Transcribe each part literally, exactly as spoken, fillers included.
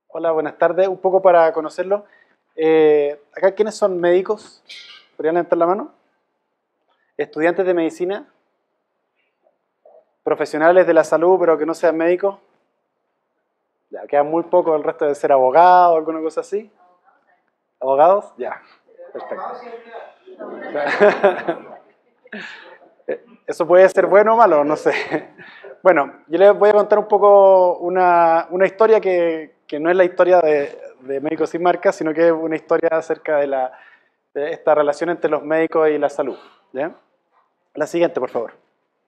Hola, buenas tardes. Un poco para conocerlo. Eh, acá, ¿quiénes son médicos? ¿Podrían levantar la mano? ¿Estudiantes de medicina? ¿Profesionales de la salud pero que no sean médicos? Ya, queda muy poco, el resto debe ser abogado o alguna cosa así. ¿Abogados? Ya, perfecto. Eso puede ser bueno o malo, no sé. Bueno, yo les voy a contar un poco una, una historia que, que no es la historia de, de Médicos Sin Marcas, sino que es una historia acerca de, la, de esta relación entre los médicos y la salud. ¿Ya? La siguiente, por favor.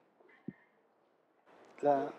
La-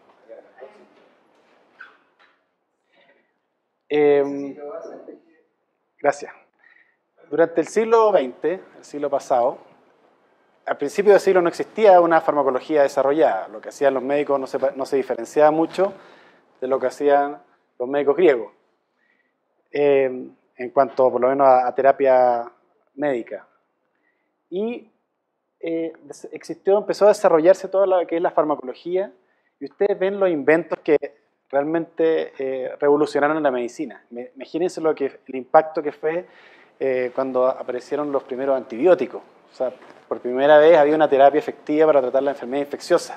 eh, gracias. Durante el siglo veinte, el siglo pasado, al principio del siglo no existía una farmacología desarrollada. Lo que hacían los médicos no se, no se diferenciaba mucho de lo que hacían los médicos griegos, eh, en cuanto por lo menos a, a terapia médica. Y eh, existió, empezó a desarrollarse toda lo que es la farmacología, y ustedes ven los inventos que realmente eh, revolucionaron la medicina. Imagínense lo que, el impacto que fue eh, cuando aparecieron los primeros antibióticos. O sea, por primera vez había una terapia efectiva para tratar la enfermedad infecciosa.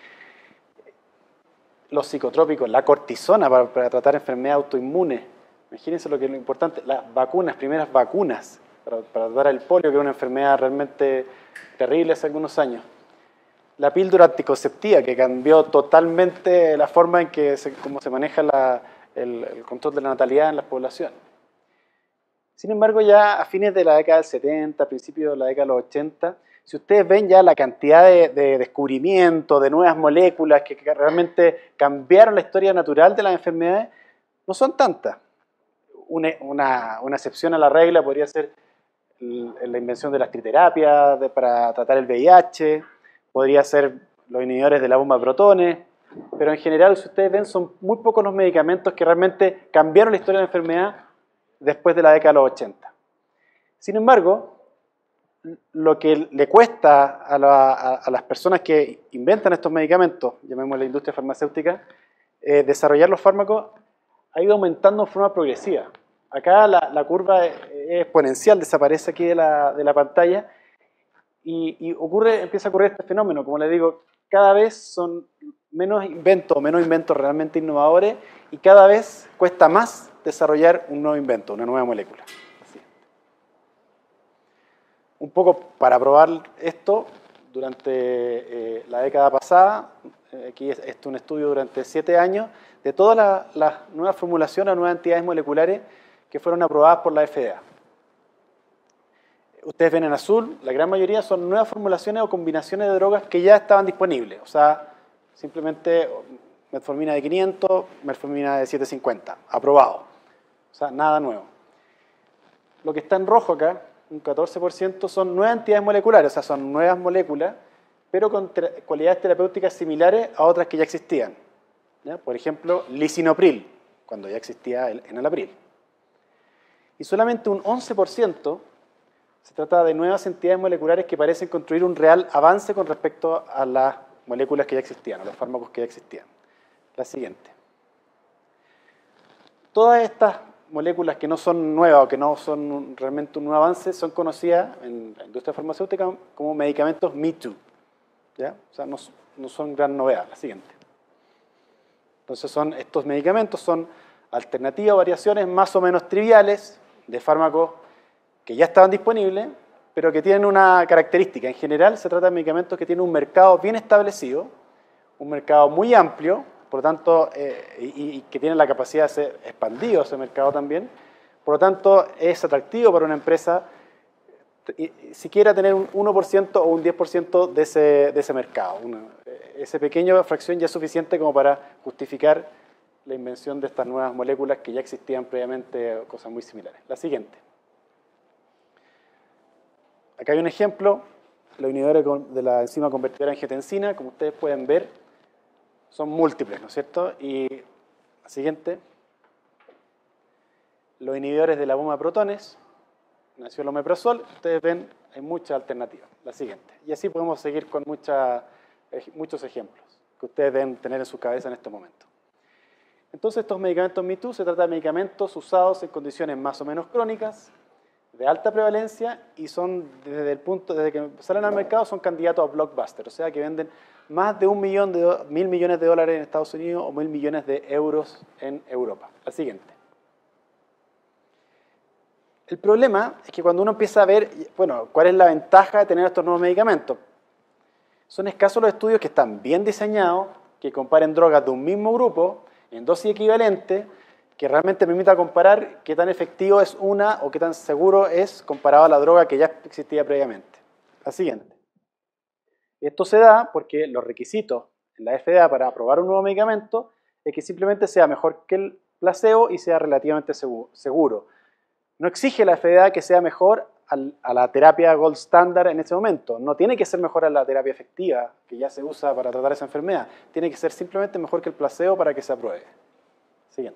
Los psicotrópicos, la cortisona para, para tratar enfermedades autoinmunes. Imagínense lo que es lo importante, las vacunas, primeras vacunas para, para tratar el polio, que era una enfermedad realmente terrible hace algunos años. La píldora anticonceptiva, que cambió totalmente la forma en que se, cómo se maneja la, el, el control de la natalidad en las poblaciones. Sin embargo, ya a fines de la década del setenta, a principios de la década de los ochenta, si ustedes ven ya la cantidad de, de descubrimientos, de nuevas moléculas que, que realmente cambiaron la historia natural de las enfermedades, no son tantas. Una, una, una excepción a la regla podría ser la invención de las triterapias de, para tratar el V I H, podría ser los inhibidores de la bomba de protones, pero en general, si ustedes ven, son muy pocos los medicamentos que realmente cambiaron la historia de la enfermedad después de la década de los ochenta. Sin embargo, lo que le cuesta a, la, a, a las personas que inventan estos medicamentos, llamémosle la industria farmacéutica, eh, desarrollar los fármacos, ha ido aumentando de forma progresiva. Acá la, la curva exponencial desaparece aquí de la, de la pantalla y, y ocurre, empieza a ocurrir este fenómeno. Como les digo, cada vez son menos inventos, menos inventos realmente innovadores, y cada vez cuesta más desarrollar un nuevo invento, una nueva molécula. Así. Un poco para probar esto, durante eh, la década pasada, eh, aquí es, es un estudio durante siete años, de todas las la nuevas formulaciones, nuevas entidades moleculares que fueron aprobadas por la F D A. Ustedes ven en azul, la gran mayoría son nuevas formulaciones o combinaciones de drogas que ya estaban disponibles. O sea, simplemente metformina de quinientos, metformina de setecientos cincuenta, aprobado. O sea, nada nuevo. Lo que está en rojo acá, un catorce por ciento, son nuevas entidades moleculares, o sea, son nuevas moléculas, pero con cualidades terapéuticas similares a otras que ya existían. ¿Ya? Por ejemplo, lisinopril, cuando ya existía el enalapril. Y solamente un once por ciento se trata de nuevas entidades moleculares que parecen construir un real avance con respecto a las moléculas que ya existían, a los fármacos que ya existían. La siguiente. Todas estas moléculas que no son nuevas o que no son realmente un nuevo avance son conocidas en la industria farmacéutica como medicamentos Me Too. ¿Ya? O sea, no, no son gran novedad. La siguiente. Entonces, son, estos medicamentos son alternativas o variaciones más o menos triviales de fármacos que ya estaban disponibles, pero que tienen una característica. En general, se trata de medicamentos que tienen un mercado bien establecido, un mercado muy amplio, por lo tanto, eh, y, y que tienen la capacidad de ser expandido ese mercado también. Por lo tanto, es atractivo para una empresa siquiera tener un uno por ciento o un diez por ciento de ese, de ese mercado. Una, esa pequeña fracción ya es suficiente como para justificar la invención de estas nuevas moléculas que ya existían previamente, cosas muy similares. La siguiente. Acá hay un ejemplo, los inhibidores de la enzima convertidora de angiotensina, como ustedes pueden ver, son múltiples, ¿no es cierto? Y la siguiente, los inhibidores de la bomba de protones, nació el omeprazol, ustedes ven, hay muchas alternativas. La siguiente. Y así podemos seguir con mucha, muchos ejemplos que ustedes deben tener en su cabeza en este momento. Entonces estos medicamentos Me Too se trata de medicamentos usados en condiciones más o menos crónicas, de alta prevalencia, y son desde el punto, desde que salen al mercado, son candidatos a blockbuster, o sea que venden más de un millón de mil millones de dólares en Estados Unidos o mil millones de euros en Europa. La siguiente. El problema es que cuando uno empieza a ver, bueno, cuál es la ventaja de tener estos nuevos medicamentos, son escasos los estudios que están bien diseñados, que comparen drogas de un mismo grupo en dosis equivalentes, que realmente permita comparar qué tan efectivo es una o qué tan seguro es comparado a la droga que ya existía previamente. La siguiente. Esto se da porque los requisitos en la F D A para aprobar un nuevo medicamento es que simplemente sea mejor que el placebo y sea relativamente seguro. No exige la F D A que sea mejor a la terapia gold standard en ese momento. No tiene que ser mejor a la terapia efectiva que ya se usa para tratar esa enfermedad. Tiene que ser simplemente mejor que el placebo para que se apruebe. Siguiente.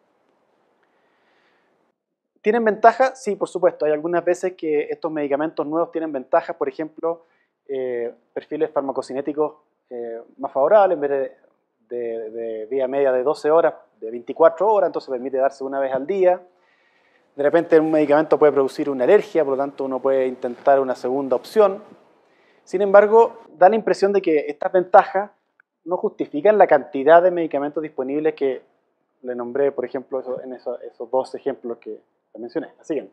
¿Tienen ventaja? Sí, por supuesto. Hay algunas veces que estos medicamentos nuevos tienen ventajas, por ejemplo, eh, perfiles farmacocinéticos eh, más favorables, en vez de, de, de vía media de doce horas, de veinticuatro horas, entonces permite darse una vez al día. De repente un medicamento puede producir una alergia, por lo tanto uno puede intentar una segunda opción. Sin embargo, da la impresión de que estas ventajas no justifican la cantidad de medicamentos disponibles que le nombré, por ejemplo, en esos, esos dos ejemplos que mencioné. La siguiente.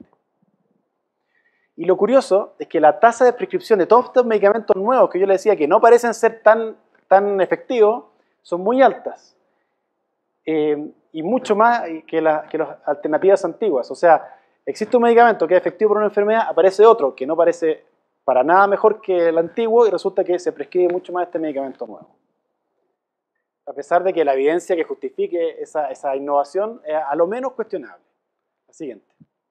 Y lo curioso es que la tasa de prescripción de todos estos medicamentos nuevos que yo le decía que no parecen ser tan, tan efectivos, son muy altas. Eh, y mucho más que, la, que las alternativas antiguas. O sea, existe un medicamento que es efectivo por una enfermedad, aparece otro que no parece para nada mejor que el antiguo y resulta que se prescribe mucho más este medicamento nuevo. A pesar de que la evidencia que justifique esa, esa innovación es a lo menos cuestionable. La siguiente.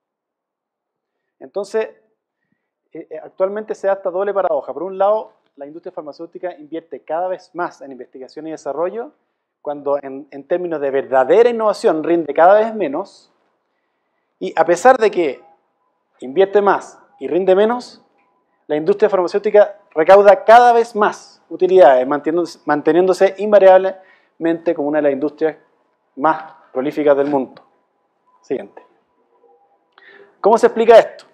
Entonces, eh, actualmente se da esta doble paradoja. Por un lado, la industria farmacéutica invierte cada vez más en investigación y desarrollo, cuando en, en términos de verdadera innovación rinde cada vez menos, y a pesar de que invierte más y rinde menos, la industria farmacéutica recauda cada vez más utilidades, manteniéndose, manteniéndose invariablemente como una de las industrias más prolíficas del mundo. Siguiente. ¿Cómo se explica esto?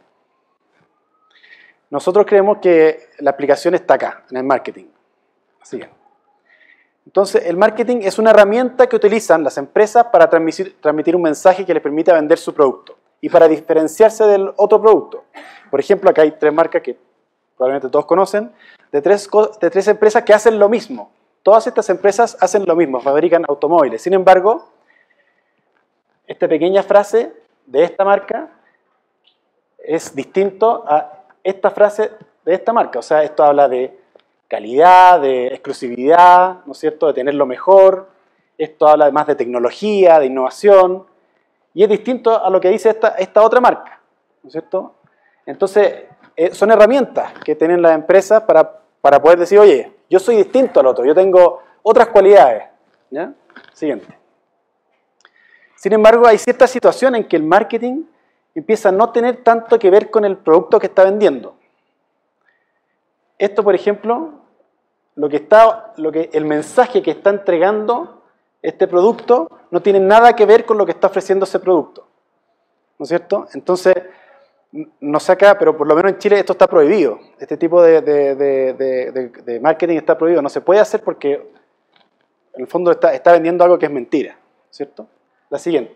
Nosotros creemos que la aplicación está acá, en el marketing. Siguiente. Entonces, el marketing es una herramienta que utilizan las empresas para transmitir, transmitir un mensaje que les permita vender su producto y para diferenciarse del otro producto. Por ejemplo, acá hay tres marcas que probablemente todos conocen, de tres, de tres empresas que hacen lo mismo. Todas estas empresas hacen lo mismo, fabrican automóviles. Sin embargo, esta pequeña frase de esta marca es distinto a esta frase de esta marca. O sea, esto habla de calidad, de exclusividad, ¿no es cierto?, de tener lo mejor. Esto habla además de tecnología, de innovación, y es distinto a lo que dice esta, esta otra marca, ¿no es cierto? Entonces, eh, son herramientas que tienen las empresas para, para poder decir, oye, yo soy distinto al otro, yo tengo otras cualidades. ¿Ya? Siguiente. Sin embargo, hay ciertas situaciones en que el marketing empieza a no tener tanto que ver con el producto que está vendiendo. Esto, por ejemplo, lo que está, lo que, el mensaje que está entregando este producto no tiene nada que ver con lo que está ofreciendo ese producto. ¿No es cierto? Entonces, no sé acá, pero por lo menos en Chile esto está prohibido. Este tipo de, de, de, de, de marketing está prohibido. No se puede hacer porque en el fondo está, está vendiendo algo que es mentira. ¿Cierto? La siguiente.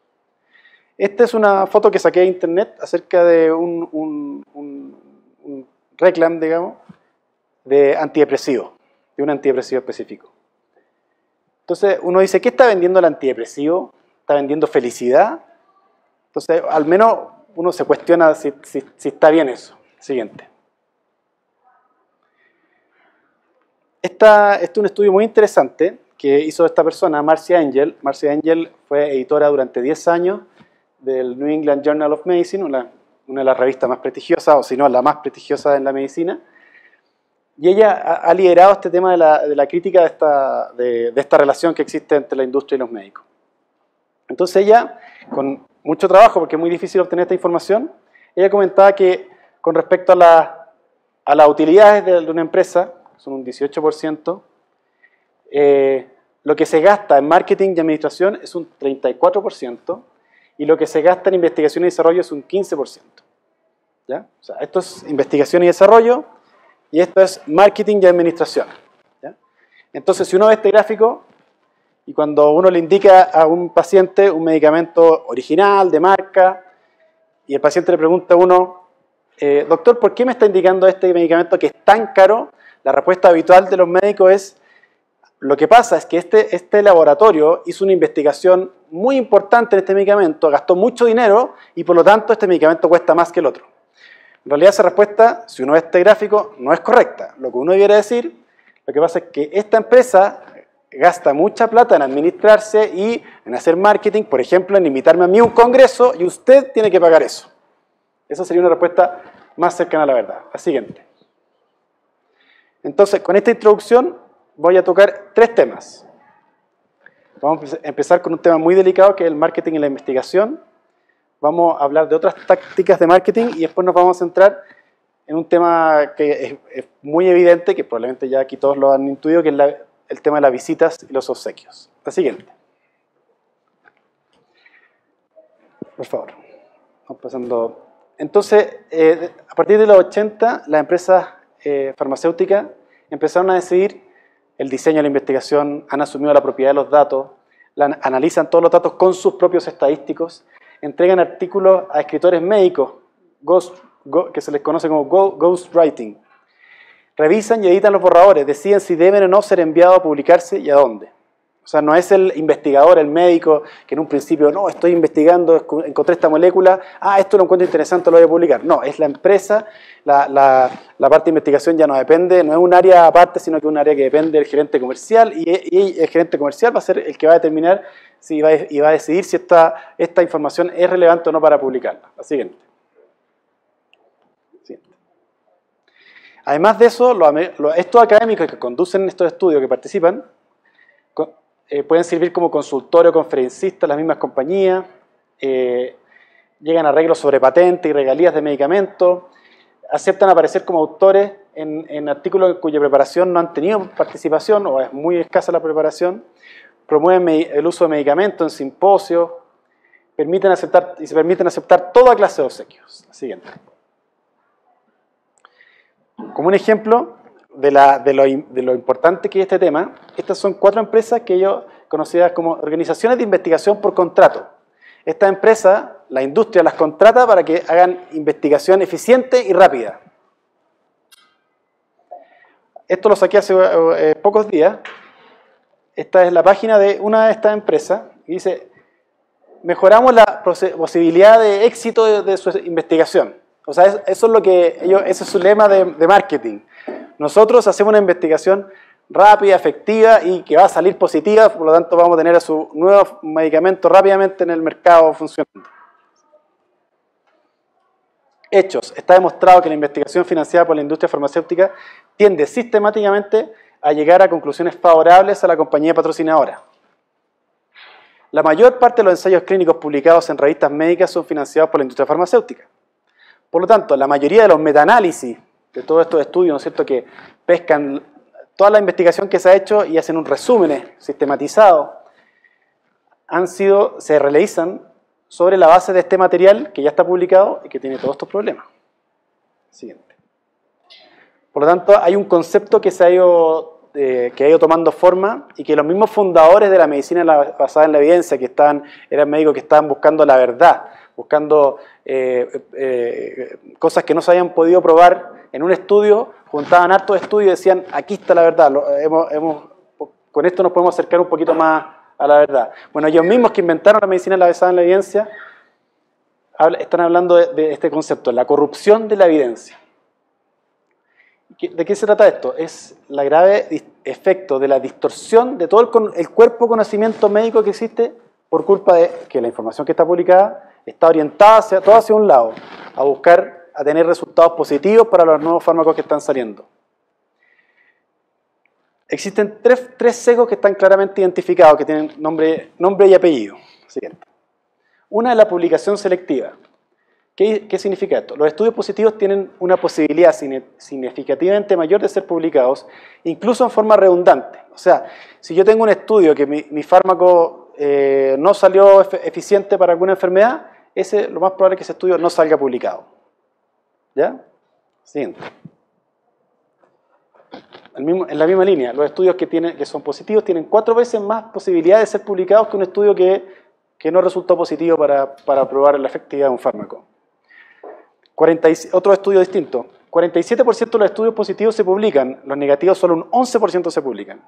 Esta es una foto que saqué de internet acerca de un, un, un, un reclam, digamos, de antidepresivo, de un antidepresivo específico. Entonces uno dice, ¿qué está vendiendo el antidepresivo? ¿Está vendiendo felicidad? Entonces al menos uno se cuestiona si, si, si está bien eso. Siguiente. Esta, este es un estudio muy interesante que hizo esta persona, Marcia Angel. Marcia Angel fue editora durante diez años del New England Journal of Medicine, una, una de las revistas más prestigiosas, o si no, la más prestigiosa en la medicina. Y ella ha, ha liderado este tema de la, de la crítica de esta, de, de esta relación que existe entre la industria y los médicos. Entonces ella, con mucho trabajo, porque es muy difícil obtener esta información, ella comentaba que con respecto a, la, a las utilidades de, de una empresa, son un dieciocho por ciento, eh, lo que se gasta en marketing y administración es un treinta y cuatro por ciento y lo que se gasta en investigación y desarrollo es un quince por ciento. ¿Ya? O sea, esto es investigación y desarrollo y esto es marketing y administración. ¿Ya? Entonces, si uno ve este gráfico y cuando uno le indica a un paciente un medicamento original, de marca, y el paciente le pregunta a uno, eh, doctor, ¿por qué me está indicando este medicamento que es tan caro? La respuesta habitual de los médicos es, lo que pasa es que este, este laboratorio hizo una investigación muy importante en este medicamento, gastó mucho dinero y por lo tanto este medicamento cuesta más que el otro. En realidad esa respuesta, si uno ve este gráfico, no es correcta. Lo que uno debiera decir, lo que pasa es que esta empresa gasta mucha plata en administrarse y en hacer marketing, por ejemplo, en invitarme a mí a un congreso y usted tiene que pagar eso. Esa sería una respuesta más cercana a la verdad. La siguiente. Entonces, con esta introducción voy a tocar tres temas. Vamos a empezar con un tema muy delicado que es el marketing y la investigación. Vamos a hablar de otras tácticas de marketing y después nos vamos a centrar en un tema que es, es muy evidente, que probablemente ya aquí todos lo han intuido, que es la, el tema de las visitas y los obsequios. La siguiente. Por favor. Vamos pasando. Entonces, eh, a partir de los ochenta, las empresas eh, farmacéuticas empezaron a decidir el diseño de la investigación, han asumido la propiedad de los datos, la, analizan todos los datos con sus propios estadísticos, entregan artículos a escritores médicos, ghost, go, que se les conoce como go, ghostwriting, revisan y editan los borradores, deciden si deben o no ser enviados a publicarse y a dónde. O sea, no es el investigador, el médico, que en un principio, no, estoy investigando, encontré esta molécula, ah, esto lo encuentro interesante, lo voy a publicar. No, es la empresa, la, la, la parte de investigación ya no depende, no es un área aparte, sino que es un área que depende del gerente comercial y, y el gerente comercial va a ser el que va a determinar si va, y va a decidir si esta, esta información es relevante o no para publicarla. La siguiente. Siguiente. Además de eso, los, los, estos académicos que conducen estos estudios, que participan, Eh, pueden servir como consultorio, conferencistas, las mismas compañías, eh, llegan a arreglos sobre patentes y regalías de medicamentos, aceptan aparecer como autores en, en artículos cuya preparación no han tenido participación o es muy escasa la preparación, promueven el uso de medicamentos en simposios, permiten aceptar, y se permiten aceptar toda clase de obsequios. Siguiente. Como un ejemplo De, la, de, lo, de lo importante que es este tema, estas son cuatro empresas que ellos conocidas como organizaciones de investigación por contrato. Esta empresa, la industria, las contrata para que hagan investigación eficiente y rápida. Esto lo saqué hace eh, pocos días. Esta es la página de una de estas empresas y dice, mejoramos la posibilidad de éxito de, de su investigación. O sea, eso es lo que ellos, ese es su lema de, de marketing. Nosotros hacemos una investigación rápida, efectiva y que va a salir positiva, por lo tanto vamos a tener a su nuevo medicamento rápidamente en el mercado funcionando. Hechos. Está demostrado que la investigación financiada por la industria farmacéutica tiende sistemáticamente a llegar a conclusiones favorables a la compañía patrocinadora. La mayor parte de los ensayos clínicos publicados en revistas médicas son financiados por la industria farmacéutica. Por lo tanto, la mayoría de los metaanálisis de todos estos estudios, ¿no es cierto?, que pescan toda la investigación que se ha hecho y hacen un resumen sistematizado, han sido, se realizan sobre la base de este material que ya está publicado y que tiene todos estos problemas. Siguiente. Por lo tanto, hay un concepto que se ha ido, eh, que ha ido tomando forma y que los mismos fundadores de la medicina basada en la evidencia, que estaban, eran médicos que estaban buscando la verdad, buscando eh, eh, cosas que no se habían podido probar en un estudio, juntaban hartos estudios y decían, aquí está la verdad, lo, hemos, hemos, con esto nos podemos acercar un poquito más a la verdad. Bueno, ellos mismos que inventaron la medicina basada en la evidencia, están hablando de, de este concepto, la corrupción de la evidencia. ¿De qué se trata esto? Es la grave efecto de la distorsión de todo el, el cuerpo conocimiento médico que existe por culpa de que la información que está publicada está orientada hacia, todo hacia un lado, a buscar, a tener resultados positivos para los nuevos fármacos que están saliendo. Existen tres, tres sesgos que están claramente identificados, que tienen nombre, nombre y apellido. Siguiente. Una es la publicación selectiva, ¿Qué, ¿Qué significa esto? Los estudios positivos tienen una posibilidad significativamente mayor de ser publicados, incluso en forma redundante. O sea, si yo tengo un estudio que mi, mi fármaco eh, no salió eficiente para alguna enfermedad, ese, lo más probable es que ese estudio no salga publicado. ¿Ya? Siguiente. El mismo, en la misma línea, los estudios que, tienen, que son positivos tienen cuatro veces más posibilidades de ser publicados que un estudio que, que no resultó positivo para, para probar la efectividad de un fármaco. cuarenta y, otro estudio distinto. cuarenta y siete por ciento de los estudios positivos se publican, los negativos solo un once por ciento se publican.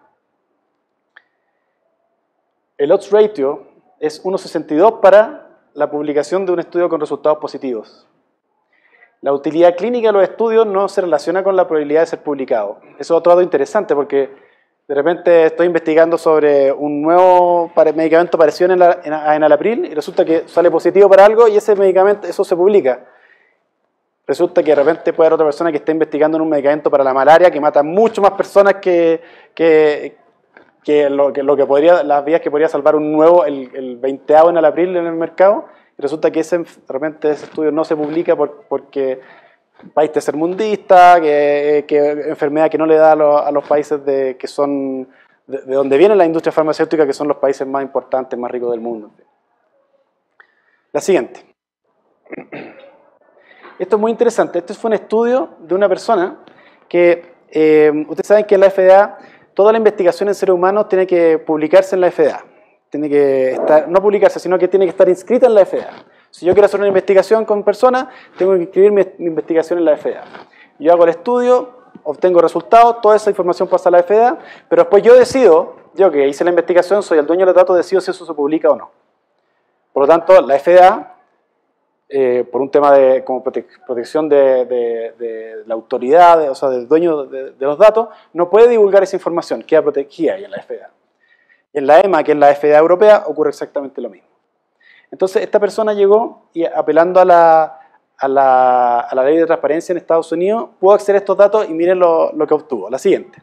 El odds ratio es uno punto sesenta y dos para la publicación de un estudio con resultados positivos. La utilidad clínica de los estudios no se relaciona con la probabilidad de ser publicado. Eso es otro dato interesante porque de repente estoy investigando sobre un nuevo medicamento parecido en enalapril y resulta que sale positivo para algo y ese medicamento, eso se publica. Resulta que de repente puede haber otra persona que esté investigando en un medicamento para la malaria que mata mucho más personas que, que, que, lo, que lo que podría, las vías que podría salvar un nuevo, el, el veinteavo enalapril en el mercado. Resulta que ese, de repente ese estudio no se publica por, porque país tercermundista, que, que enfermedad que no le da a los, a los países de, que son de, de donde viene la industria farmacéutica, que son los países más importantes, más ricos del mundo. La siguiente. Esto es muy interesante. Este fue un estudio de una persona que, eh, ustedes saben que en la F D A, toda la investigación en seres humanos tiene que publicarse en la F D A. Tiene que estar, no publicarse, sino que tiene que estar inscrita en la F D A. Si yo quiero hacer una investigación con personas, tengo que inscribir mi, mi investigación en la F D A. Yo hago el estudio, obtengo resultados, toda esa información pasa a la F D A, pero después yo decido, yo que hice la investigación, soy el dueño de los datos, decido si eso se publica o no. Por lo tanto, la F D A, eh, por un tema de como prote protección de, de, de la autoridad, de, o sea, del dueño de, de los datos, no puede divulgar esa información, queda protegida ahí en la F D A. En la E M A, que es la F D A europea, ocurre exactamente lo mismo. Entonces, esta persona llegó y apelando a la, a la, a la ley de transparencia en Estados Unidos, pudo acceder a estos datos y miren lo, lo que obtuvo. La siguiente.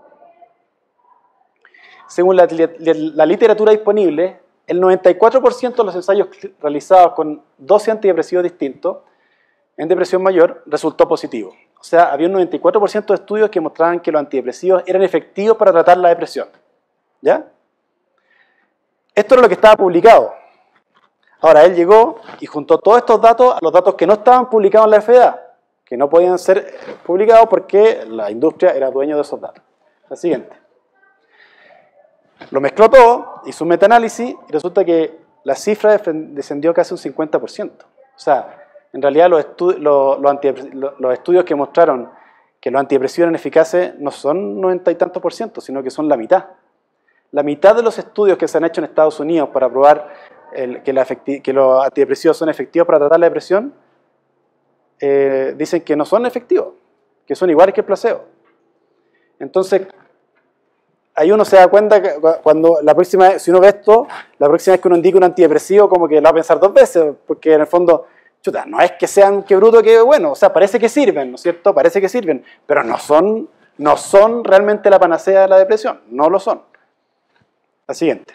Según la, la literatura disponible, el noventa y cuatro por ciento de los ensayos realizados con doce antidepresivos distintos en depresión mayor resultó positivo. O sea, había un noventa y cuatro por ciento de estudios que mostraban que los antidepresivos eran efectivos para tratar la depresión. ¿Ya? Esto era lo que estaba publicado. Ahora, él llegó y juntó todos estos datos a los datos que no estaban publicados en la F D A, que no podían ser publicados porque la industria era dueño de esos datos. La siguiente. Lo mezcló todo, hizo un metaanálisis y resulta que la cifra descendió casi un cincuenta por ciento. O sea, en realidad los, estu los, los, los estudios que mostraron que los antidepresivos eran eficaces no son noventa y tantos por ciento, sino que son la mitad. La mitad de los estudios que se han hecho en Estados Unidos para probar el, que, la que los antidepresivos son efectivos para tratar la depresión, eh, dicen que no son efectivos, que son iguales que el placebo. Entonces, ahí uno se da cuenta que cuando la próxima vez, si uno ve esto, la próxima vez que uno indica un antidepresivo, como que lo va a pensar dos veces, porque en el fondo, chuta, no es que sean que bruto que bueno, o sea, parece que sirven, ¿no es cierto? Parece que sirven, pero no son, no son realmente la panacea de la depresión, no lo son. La siguiente.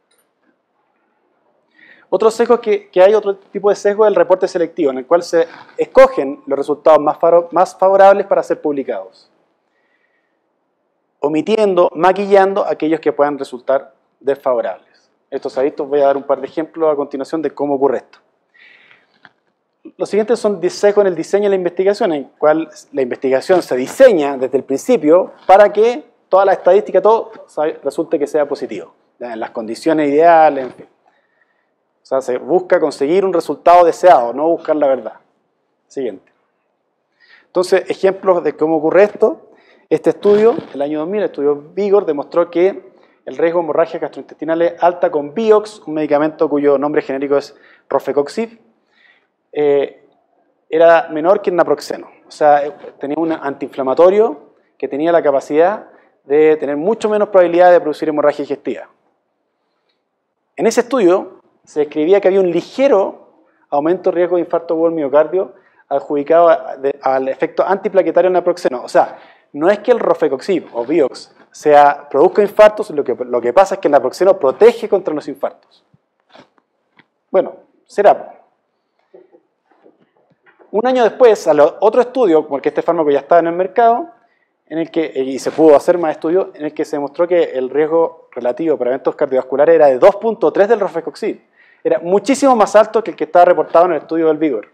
Otro sesgo que, que hay, otro tipo de sesgo, es el reporte selectivo, en el cual se escogen los resultados más, más favorables para ser publicados, omitiendo, maquillando aquellos que puedan resultar desfavorables. Estos ha visto, voy a dar un par de ejemplos a continuación de cómo ocurre esto. Los siguientes son sesgos en el diseño de la investigación, en el cual la investigación se diseña desde el principio para que toda la estadística, todo, resulte que sea positivo, en las condiciones ideales, en fin. O sea, se busca conseguir un resultado deseado, no buscar la verdad. Siguiente. Entonces, ejemplos de cómo ocurre esto. Este estudio, el año dos mil, el estudio Vigor, demostró que el riesgo de hemorragia gastrointestinal alta con Vioxx, un medicamento cuyo nombre genérico es Rofecoxib, eh, era menor que el naproxeno. O sea, tenía un antiinflamatorio que tenía la capacidad de tener mucho menos probabilidad de producir hemorragia digestiva. En ese estudio se describía que había un ligero aumento de riesgo de infarto agudo del miocardio adjudicado al efecto antiplaquetario del naproxeno. O sea, no es que el Rofecoxib o Vioxx sea, produzca infartos, lo que, lo que pasa es que el naproxeno protege contra los infartos. Bueno, será. Un año después, a lo- otro estudio, porque este fármaco ya estaba en el mercado, en el que, y se pudo hacer más estudios, en el que se demostró que el riesgo relativo para eventos cardiovasculares era de dos punto tres del rofecoxib. Era muchísimo más alto que el que estaba reportado en el estudio del Vigor.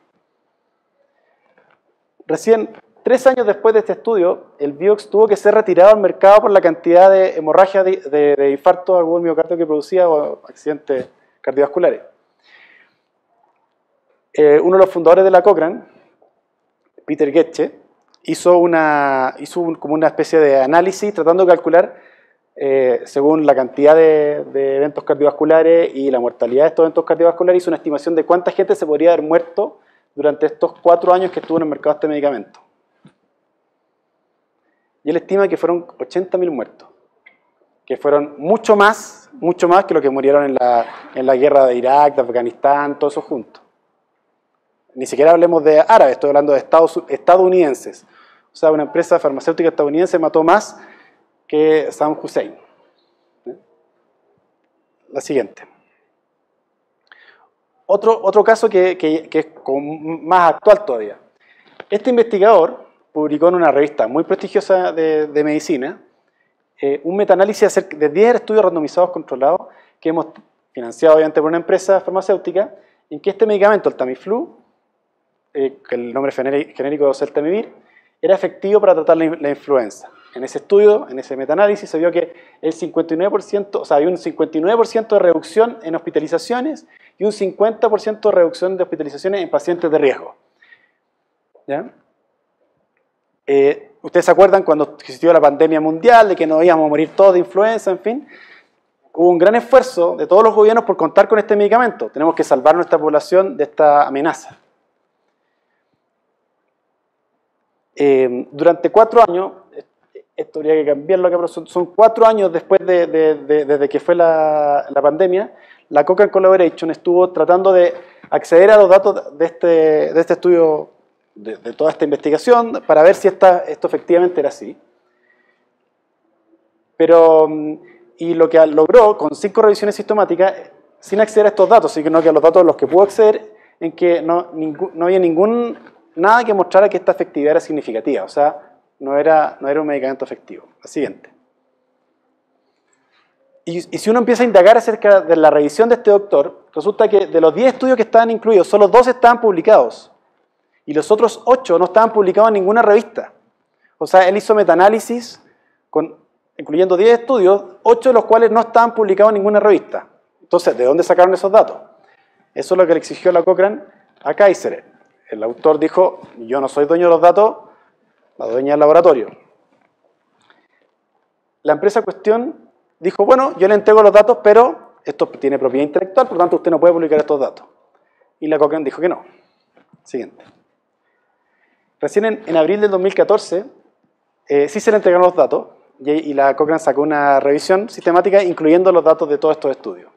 Recién, tres años después de este estudio, el Vioxx tuvo que ser retirado del mercado por la cantidad de hemorragia de, de, de infarto agudo del miocardio que producía o accidentes cardiovasculares. Eh, uno de los fundadores de la Cochrane, Peter Goetze, hizo, una, hizo un, como una especie de análisis tratando de calcular, eh, según la cantidad de, de eventos cardiovasculares y la mortalidad de estos eventos cardiovasculares, hizo una estimación de cuánta gente se podría haber muerto durante estos cuatro años que estuvo en el mercado este medicamento. Y él estima que fueron ochenta mil muertos, que fueron mucho más, mucho más que lo que murieron en la, en la guerra de Irak, de Afganistán, todo eso juntos. Ni siquiera hablemos de árabes, estoy hablando de Estados, estadounidenses. O sea, una empresa farmacéutica estadounidense mató más que Saddam Hussein. La siguiente. Otro, otro caso que, que, que es más actual todavía. Este investigador publicó en una revista muy prestigiosa de, de medicina eh, un metaanálisis acerca de diez estudios randomizados controlados que hemos financiado obviamente por una empresa farmacéutica, en que este medicamento, el Tamiflu, eh, que el nombre genérico es el Oseltamivir, era efectivo para tratar la, la influenza. En ese estudio, en ese metaanálisis, se vio que el cincuenta y nueve por ciento, o sea, había un cincuenta y nueve por ciento de reducción en hospitalizaciones y un cincuenta por ciento de reducción de hospitalizaciones en pacientes de riesgo. ¿Ya? Eh, ¿Ustedes se acuerdan cuando existió la pandemia mundial, de que nos íbamos a morir todos de influenza, en fin? Hubo un gran esfuerzo de todos los gobiernos por contar con este medicamento. Tenemos que salvar nuestra población de esta amenaza. Eh, durante cuatro años, esto habría que cambiarlo acá, pero son, son cuatro años después de, de, de, desde que fue la, la pandemia, la Cochrane Collaboration estuvo tratando de acceder a los datos de este, de este estudio, de, de toda esta investigación, para ver si esta, esto efectivamente era así. Pero, y lo que logró con cinco revisiones sistemáticas, sin acceder a estos datos, sino que a los datos a los que pudo acceder, en que no, ningún, no había ningún, nada que mostrara que esta efectividad era significativa, o sea, no era, no era un medicamento efectivo. La siguiente. Y, y si uno empieza a indagar acerca de la revisión de este doctor, resulta que de los diez estudios que estaban incluidos, solo dos estaban publicados. Y los otros ocho no estaban publicados en ninguna revista. O sea, él hizo metaanálisis, con, incluyendo diez estudios, ocho de los cuales no estaban publicados en ninguna revista. Entonces, ¿de dónde sacaron esos datos? Eso es lo que le exigió la Cochrane a Kaiser. El autor dijo, yo no soy dueño de los datos, la dueña del laboratorio. La empresa en cuestión dijo, bueno, yo le entrego los datos, pero esto tiene propiedad intelectual, por lo tanto usted no puede publicar estos datos. Y la Cochrane dijo que no. Siguiente. Recién en, en abril del dos mil catorce, eh, sí se le entregaron los datos, y, y la Cochrane sacó una revisión sistemática incluyendo los datos de todos estos estudios.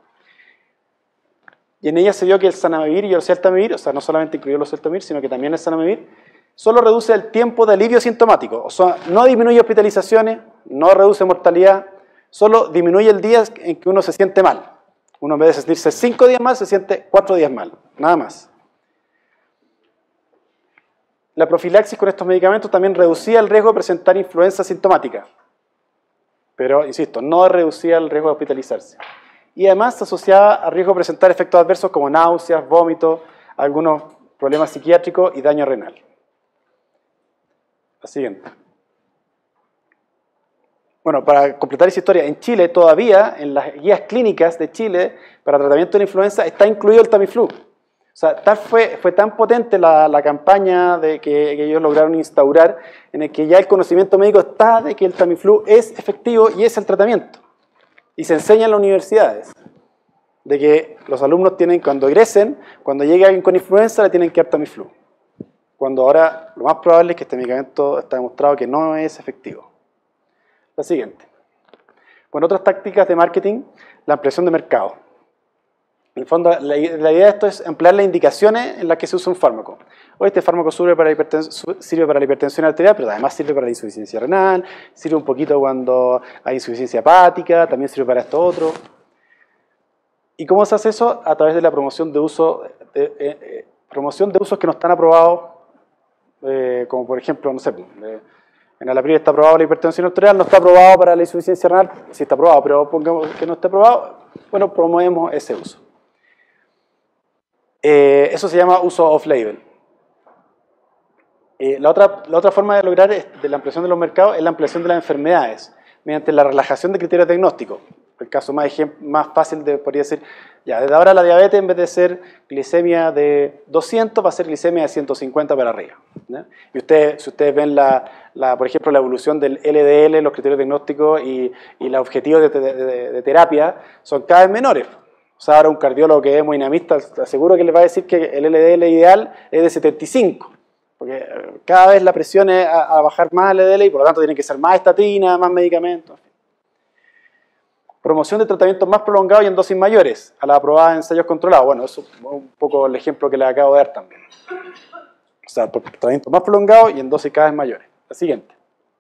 Y en ella se vio que el Zanamivir y el Oseltamivir, o sea, no solamente incluyó el Oseltamivir, sino que también el Zanamivir, solo reduce el tiempo de alivio sintomático. O sea, no disminuye hospitalizaciones, no reduce mortalidad, solo disminuye el día en que uno se siente mal. Uno en vez de sentirse cinco días mal, se siente cuatro días mal, nada más. La profilaxis con estos medicamentos también reducía el riesgo de presentar influenza sintomática. Pero, insisto, no reducía el riesgo de hospitalizarse. Y además se asociaba a riesgo de presentar efectos adversos como náuseas, vómitos, algunos problemas psiquiátricos y daño renal. La siguiente. Bueno, para completar esa historia, en Chile todavía, en las guías clínicas de Chile para tratamiento de la influenza, está incluido el Tamiflu. O sea, tal fue, fue tan potente la, la campaña de que, que ellos lograron instaurar, en el que ya el conocimiento médico está de que el Tamiflu es efectivo y es el tratamiento. Y se enseña en las universidades, de que los alumnos tienen, cuando egresen, cuando llegue alguien con influenza, le tienen que dar Tamiflu. Cuando ahora lo más probable es que este medicamento está demostrado que no es efectivo. La siguiente. Bueno, otras tácticas de marketing, la ampliación de mercado. En el fondo, la, la idea de esto es emplear las indicaciones en las que se usa un fármaco. Hoy este fármaco sirve para, sirve para la hipertensión arterial, pero además sirve para la insuficiencia renal, sirve un poquito cuando hay insuficiencia hepática, también sirve para esto otro. ¿Y cómo se hace eso? A través de la promoción de, uso, de, eh, eh, promoción de usos que no están aprobados eh, como por ejemplo, no sé, eh, en Alapril está aprobado la hipertensión arterial, no está aprobado para la insuficiencia renal, sí está aprobado, pero pongamos que no esté aprobado, bueno, promovemos ese uso. Eh, eso se llama uso off-label. Eh, la, otra, la otra forma de lograr es, de la ampliación de los mercados es la ampliación de las enfermedades, mediante la relajación de criterios diagnósticos. El caso más, más fácil de, podría decir, ya, desde ahora la diabetes en vez de ser glicemia de doscientos va a ser glicemia de ciento cincuenta para arriba, ¿no? Y ustedes, si ustedes ven, la, la, por ejemplo, la evolución del L D L, los criterios diagnósticos y, y los objetivos de, de, de, de terapia son cada vez menores. O sea, ahora un cardiólogo que es hemodinamista, aseguro que les va a decir que el L D L ideal es de setenta y cinco. Porque cada vez la presión es a, a bajar más el L D L y por lo tanto tienen que ser más estatinas, más medicamentos. Promoción de tratamientos más prolongados y en dosis mayores, a la aprobada en ensayos controlados. Bueno, eso es un poco el ejemplo que les acabo de dar también. O sea, tratamientos más prolongados y en dosis cada vez mayores. La siguiente.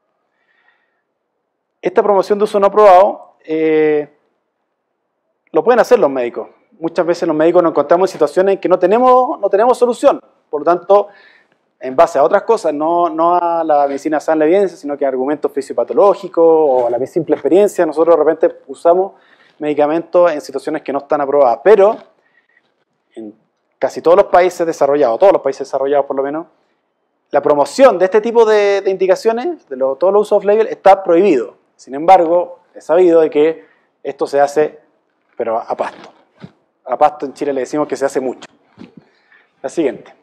Esta promoción de uso no aprobado eh, lo pueden hacer los médicos. Muchas veces los médicos nos encontramos en situaciones en que no tenemos, no tenemos solución. Por lo tanto, en base a otras cosas, no, no a la medicina sana la evidencia, sino que a argumentos fisiopatológicos o a la simple experiencia, nosotros de repente usamos medicamentos en situaciones que no están aprobadas. Pero en casi todos los países desarrollados, todos los países desarrollados por lo menos, la promoción de este tipo de, de indicaciones, de lo, todos los usos off-label, está prohibido. Sin embargo, es sabido de que esto se hace, pero a pasto. A pasto en Chile le decimos que se hace mucho. La siguiente.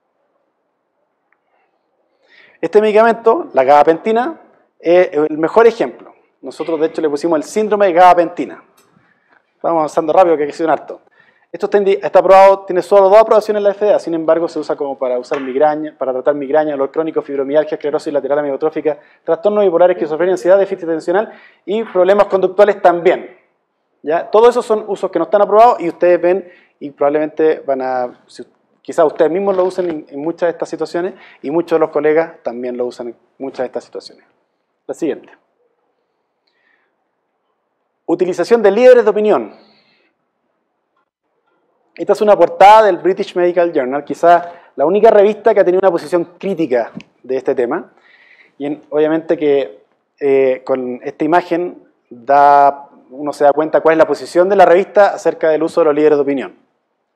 Este medicamento, la gabapentina, es el mejor ejemplo. Nosotros, de hecho, le pusimos el síndrome de gabapentina. Estamos avanzando rápido, que hay que ser un harto. Esto está, está aprobado, tiene solo dos aprobaciones en la F D A, sin embargo, se usa como para usar migraña, para tratar migraña, dolor crónico, fibromialgia, esclerosis lateral amiotrófica, trastornos bipolares, esquizofrenia, ansiedad, déficit atencional y problemas conductuales también. ¿Ya? Todos esos son usos que no están aprobados y ustedes ven y probablemente van a... Si, quizás ustedes mismos lo usen en, en muchas de estas situaciones y muchos de los colegas también lo usan en muchas de estas situaciones. La siguiente. Utilización de líderes de opinión. Esta es una portada del British Medical Journal, quizás la única revista que ha tenido una posición crítica de este tema. Y en, obviamente que eh, con esta imagen da, uno se da cuenta cuál es la posición de la revista acerca del uso de los líderes de opinión.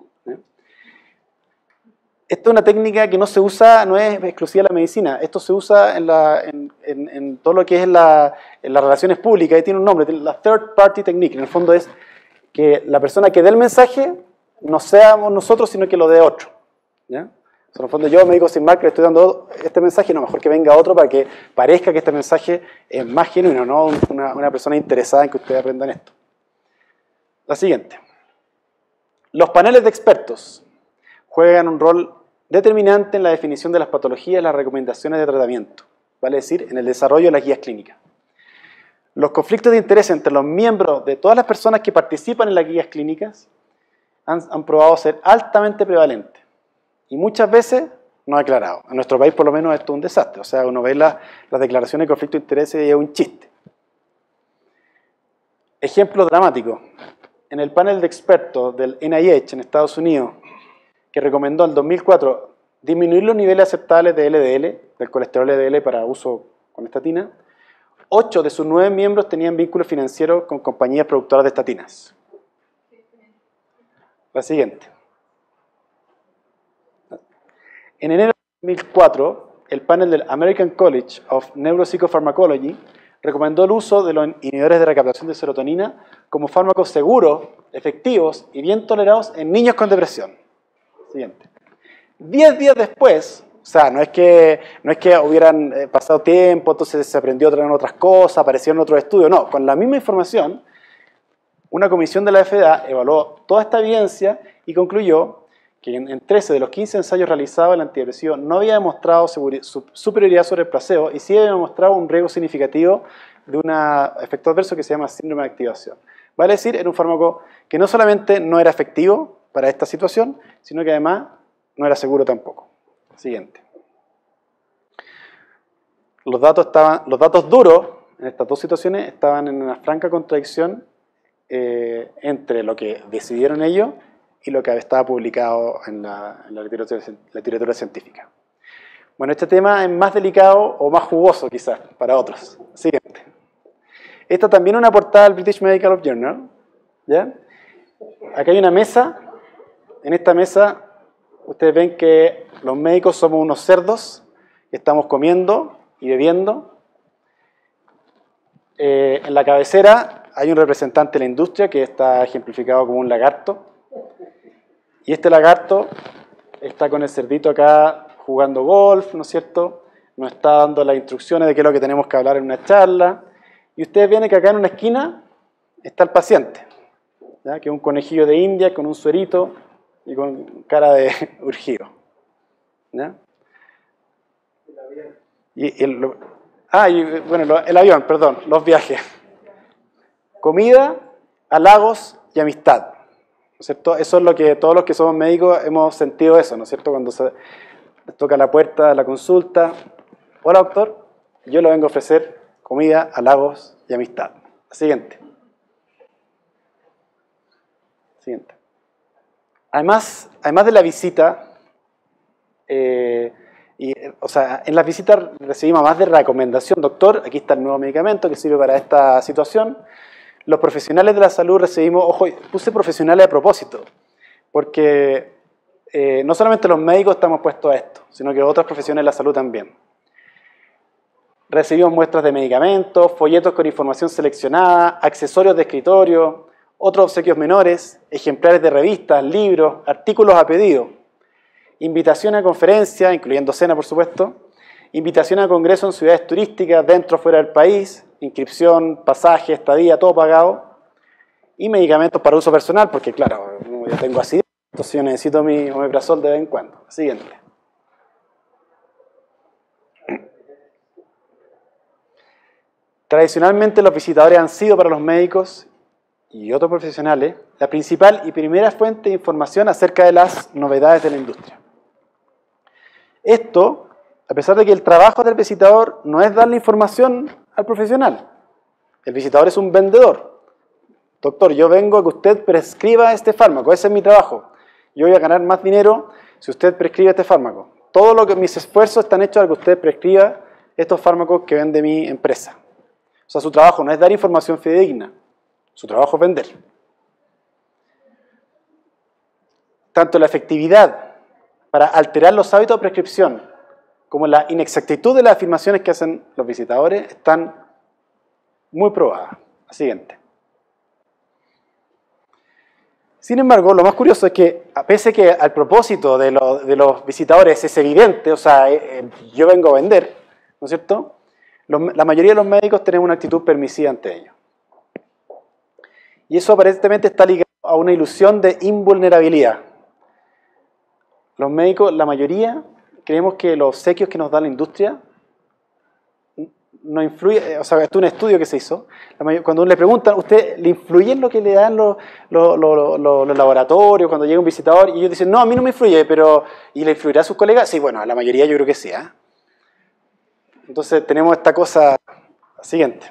Esto es una técnica que no se usa, no es exclusiva de la medicina, esto se usa en, la, en, en, en todo lo que es la, en las relaciones públicas, y tiene un nombre, la third party technique. En el fondo es que la persona que dé el mensaje no seamos nosotros, sino que lo dé otro. ¿Ya? O sea, en el fondo yo, médico sin marca, le estoy dando este mensaje, no, mejor que venga otro para que parezca que este mensaje es más genuino, no una, una persona interesada en que ustedes aprendan esto. La siguiente. Los paneles de expertos juegan un rol determinante en la definición de las patologías y las recomendaciones de tratamiento, vale decir, en el desarrollo de las guías clínicas. Los conflictos de interés entre los miembros de todas las personas que participan en las guías clínicas han, han probado ser altamente prevalentes y muchas veces no aclarados. En nuestro país por lo menos esto es un desastre, o sea, uno ve la, las declaraciones de conflicto de interés y es un chiste. Ejemplo dramático. En el panel de expertos del N I H en Estados Unidos, que recomendó en dos mil cuatro disminuir los niveles aceptables de L D L, del colesterol L D L para uso con estatina, ocho de sus nueve miembros tenían vínculos financieros con compañías productoras de estatinas. La siguiente. En enero de dos mil cuatro, el panel del American College of Neuropsychopharmacology recomendó el uso de los inhibidores de recaptación de serotonina como fármacos seguros, efectivos y bien tolerados en niños con depresión. Siguiente. Diez días después, o sea, no es que, no es que hubieran pasado tiempo, entonces se aprendió otras cosas, aparecieron otros estudios, no, con la misma información, una comisión de la F D A evaluó toda esta evidencia y concluyó que en, en trece de los quince ensayos realizados el antidepresivo no había demostrado superioridad sobre el placebo y sí había demostrado un riesgo significativo de un efecto adverso que se llama síndrome de activación. Vale decir, era un fármaco que no solamente no era efectivo para esta situación, sino que además no era seguro tampoco. Siguiente. Los datos, estaban, los datos duros en estas dos situaciones estaban en una franca contradicción eh, entre lo que decidieron ellos y lo que estaba publicado en la, en la, literatura, la literatura científica. Bueno, este tema es más delicado o más jugoso quizás para otros. Siguiente. Esta también es una portada del British Medical Journal. ¿Ya? Acá hay una mesa. En esta mesa ustedes ven que los médicos somos unos cerdos que estamos comiendo y bebiendo. Eh, en la cabecera hay un representante de la industria que está ejemplificado como un lagarto. Y este lagarto está con el cerdito acá jugando golf, ¿no es cierto? Nos está dando las instrucciones de qué es lo que tenemos que hablar en una charla. Y ustedes ven que acá en una esquina está el paciente, ¿ya? Que es un conejillo de India con un suerito y con cara de urgido. ¿Ya? Y el, ah, y bueno, el avión, perdón, los viajes. Comida, halagos y amistad. ¿No es cierto? Eso es lo que todos los que somos médicos hemos sentido eso, ¿no es cierto? Cuando se toca la puerta de la consulta. Hola, doctor. Yo le vengo a ofrecer comida, halagos y amistad. Siguiente. Siguiente. Además, además de la visita, eh, y, o sea, en las visitas recibimos más de recomendación. Doctor, aquí está el nuevo medicamento que sirve para esta situación. Los profesionales de la salud recibimos, ojo, puse profesionales a propósito, porque eh, no solamente los médicos estamos puestos a esto, sino que otras profesiones de la salud también. Recibimos muestras de medicamentos, folletos con información seleccionada, accesorios de escritorio, otros obsequios menores, ejemplares de revistas, libros, artículos a pedido, invitación a conferencias, incluyendo cena por supuesto, invitación a congresos en ciudades turísticas, dentro o fuera del país, inscripción, pasaje, estadía, todo pagado, y medicamentos para uso personal, porque claro, yo tengo acidez, entonces yo necesito mi omeprazol de vez en cuando. Siguiente. Tradicionalmente los visitadores han sido para los médicos y otros profesionales la principal y primera fuente de información acerca de las novedades de la industria. Esto, a pesar de que el trabajo del visitador no es darle información al profesional. El visitador es un vendedor. Doctor, yo vengo a que usted prescriba este fármaco, ese es mi trabajo. Yo voy a ganar más dinero si usted prescribe este fármaco. Todo lo que mis esfuerzos están hechos para que usted prescriba estos fármacos que vende mi empresa. O sea, su trabajo no es dar información fidedigna, su trabajo es vender. Tanto la efectividad para alterar los hábitos de prescripción como la inexactitud de las afirmaciones que hacen los visitadores están muy probadas. La siguiente. Sin embargo, lo más curioso es que, pese que al propósito de, lo, de los visitadores es evidente, o sea, eh, yo vengo a vender, ¿no es cierto? Los, la mayoría de los médicos tenemos una actitud permisiva ante ello. Y eso aparentemente está ligado a una ilusión de invulnerabilidad. Los médicos, la mayoría, creemos que los obsequios que nos da la industria no influye, o sea, esto es un estudio que se hizo, cuando uno le preguntan, ¿usted le influye en lo que le dan los, los, los, los, los laboratorios cuando llega un visitador? Y ellos dicen, no, a mí no me influye, pero ¿y le influirá a sus colegas? Sí, bueno, a la mayoría yo creo que sí. ¿eh? Entonces tenemos esta cosa siguiente.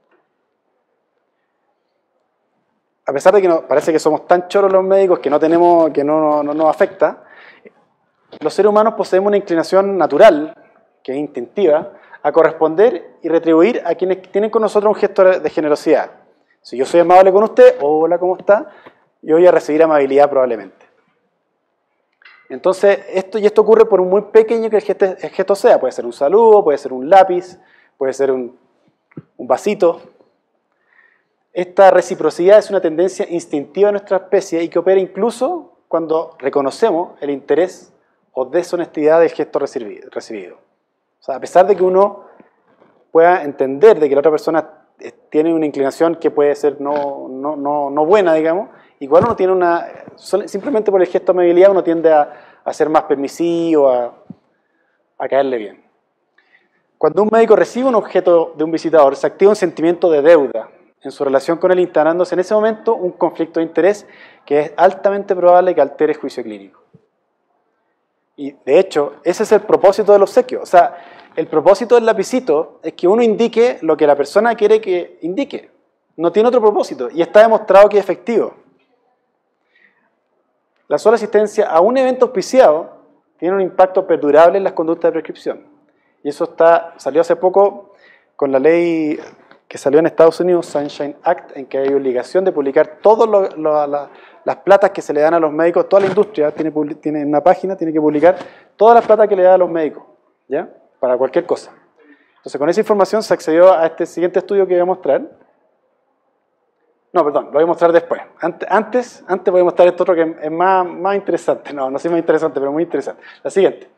A pesar de que no, parece que somos tan choros los médicos que no tenemos, que no, no nos afecta, los seres humanos poseemos una inclinación natural, que es instintiva, a corresponder y retribuir a quienes tienen con nosotros un gesto de generosidad. Si yo soy amable con usted, hola, ¿cómo está? Yo voy a recibir amabilidad probablemente. Entonces, esto, y esto ocurre por un muy pequeño que el gesto, el gesto sea. Puede ser un saludo, puede ser un lápiz, puede ser un, un vasito. Esta reciprocidad es una tendencia instintiva de nuestra especie y que opera incluso cuando reconocemos el interés o deshonestidad del gesto recibido. O sea, a pesar de que uno pueda entender de que la otra persona tiene una inclinación que puede ser no, no, no, no buena, digamos, igual uno tiene una, simplemente por el gesto de amabilidad uno tiende a, a ser más permisivo, a, a caerle bien. Cuando un médico recibe un objeto de un visitador, se activa un sentimiento de deuda en su relación con él, instalándose en ese momento un conflicto de interés que es altamente probable que altere el juicio clínico. Y de hecho, ese es el propósito del obsequio. O sea, el propósito del lapicito es que uno indique lo que la persona quiere que indique. No tiene otro propósito y está demostrado que es efectivo. La sola asistencia a un evento auspiciado tienen un impacto perdurable en las conductas de prescripción. Y eso está, salió hace poco con la ley que salió en Estados Unidos, Sunshine Act, en que hay obligación de publicar todas la, las platas que se le dan a los médicos. Toda la industria tiene, tiene una página, tiene que publicar todas las platas que le dan a los médicos, ¿ya? Para cualquier cosa. Entonces, con esa información se accedió a este siguiente estudio que voy a mostrar. No, perdón, lo voy a mostrar después. Antes, antes, antes voy a mostrar esto otro que es más, más interesante. No, no sé más interesante, pero muy interesante. La siguiente.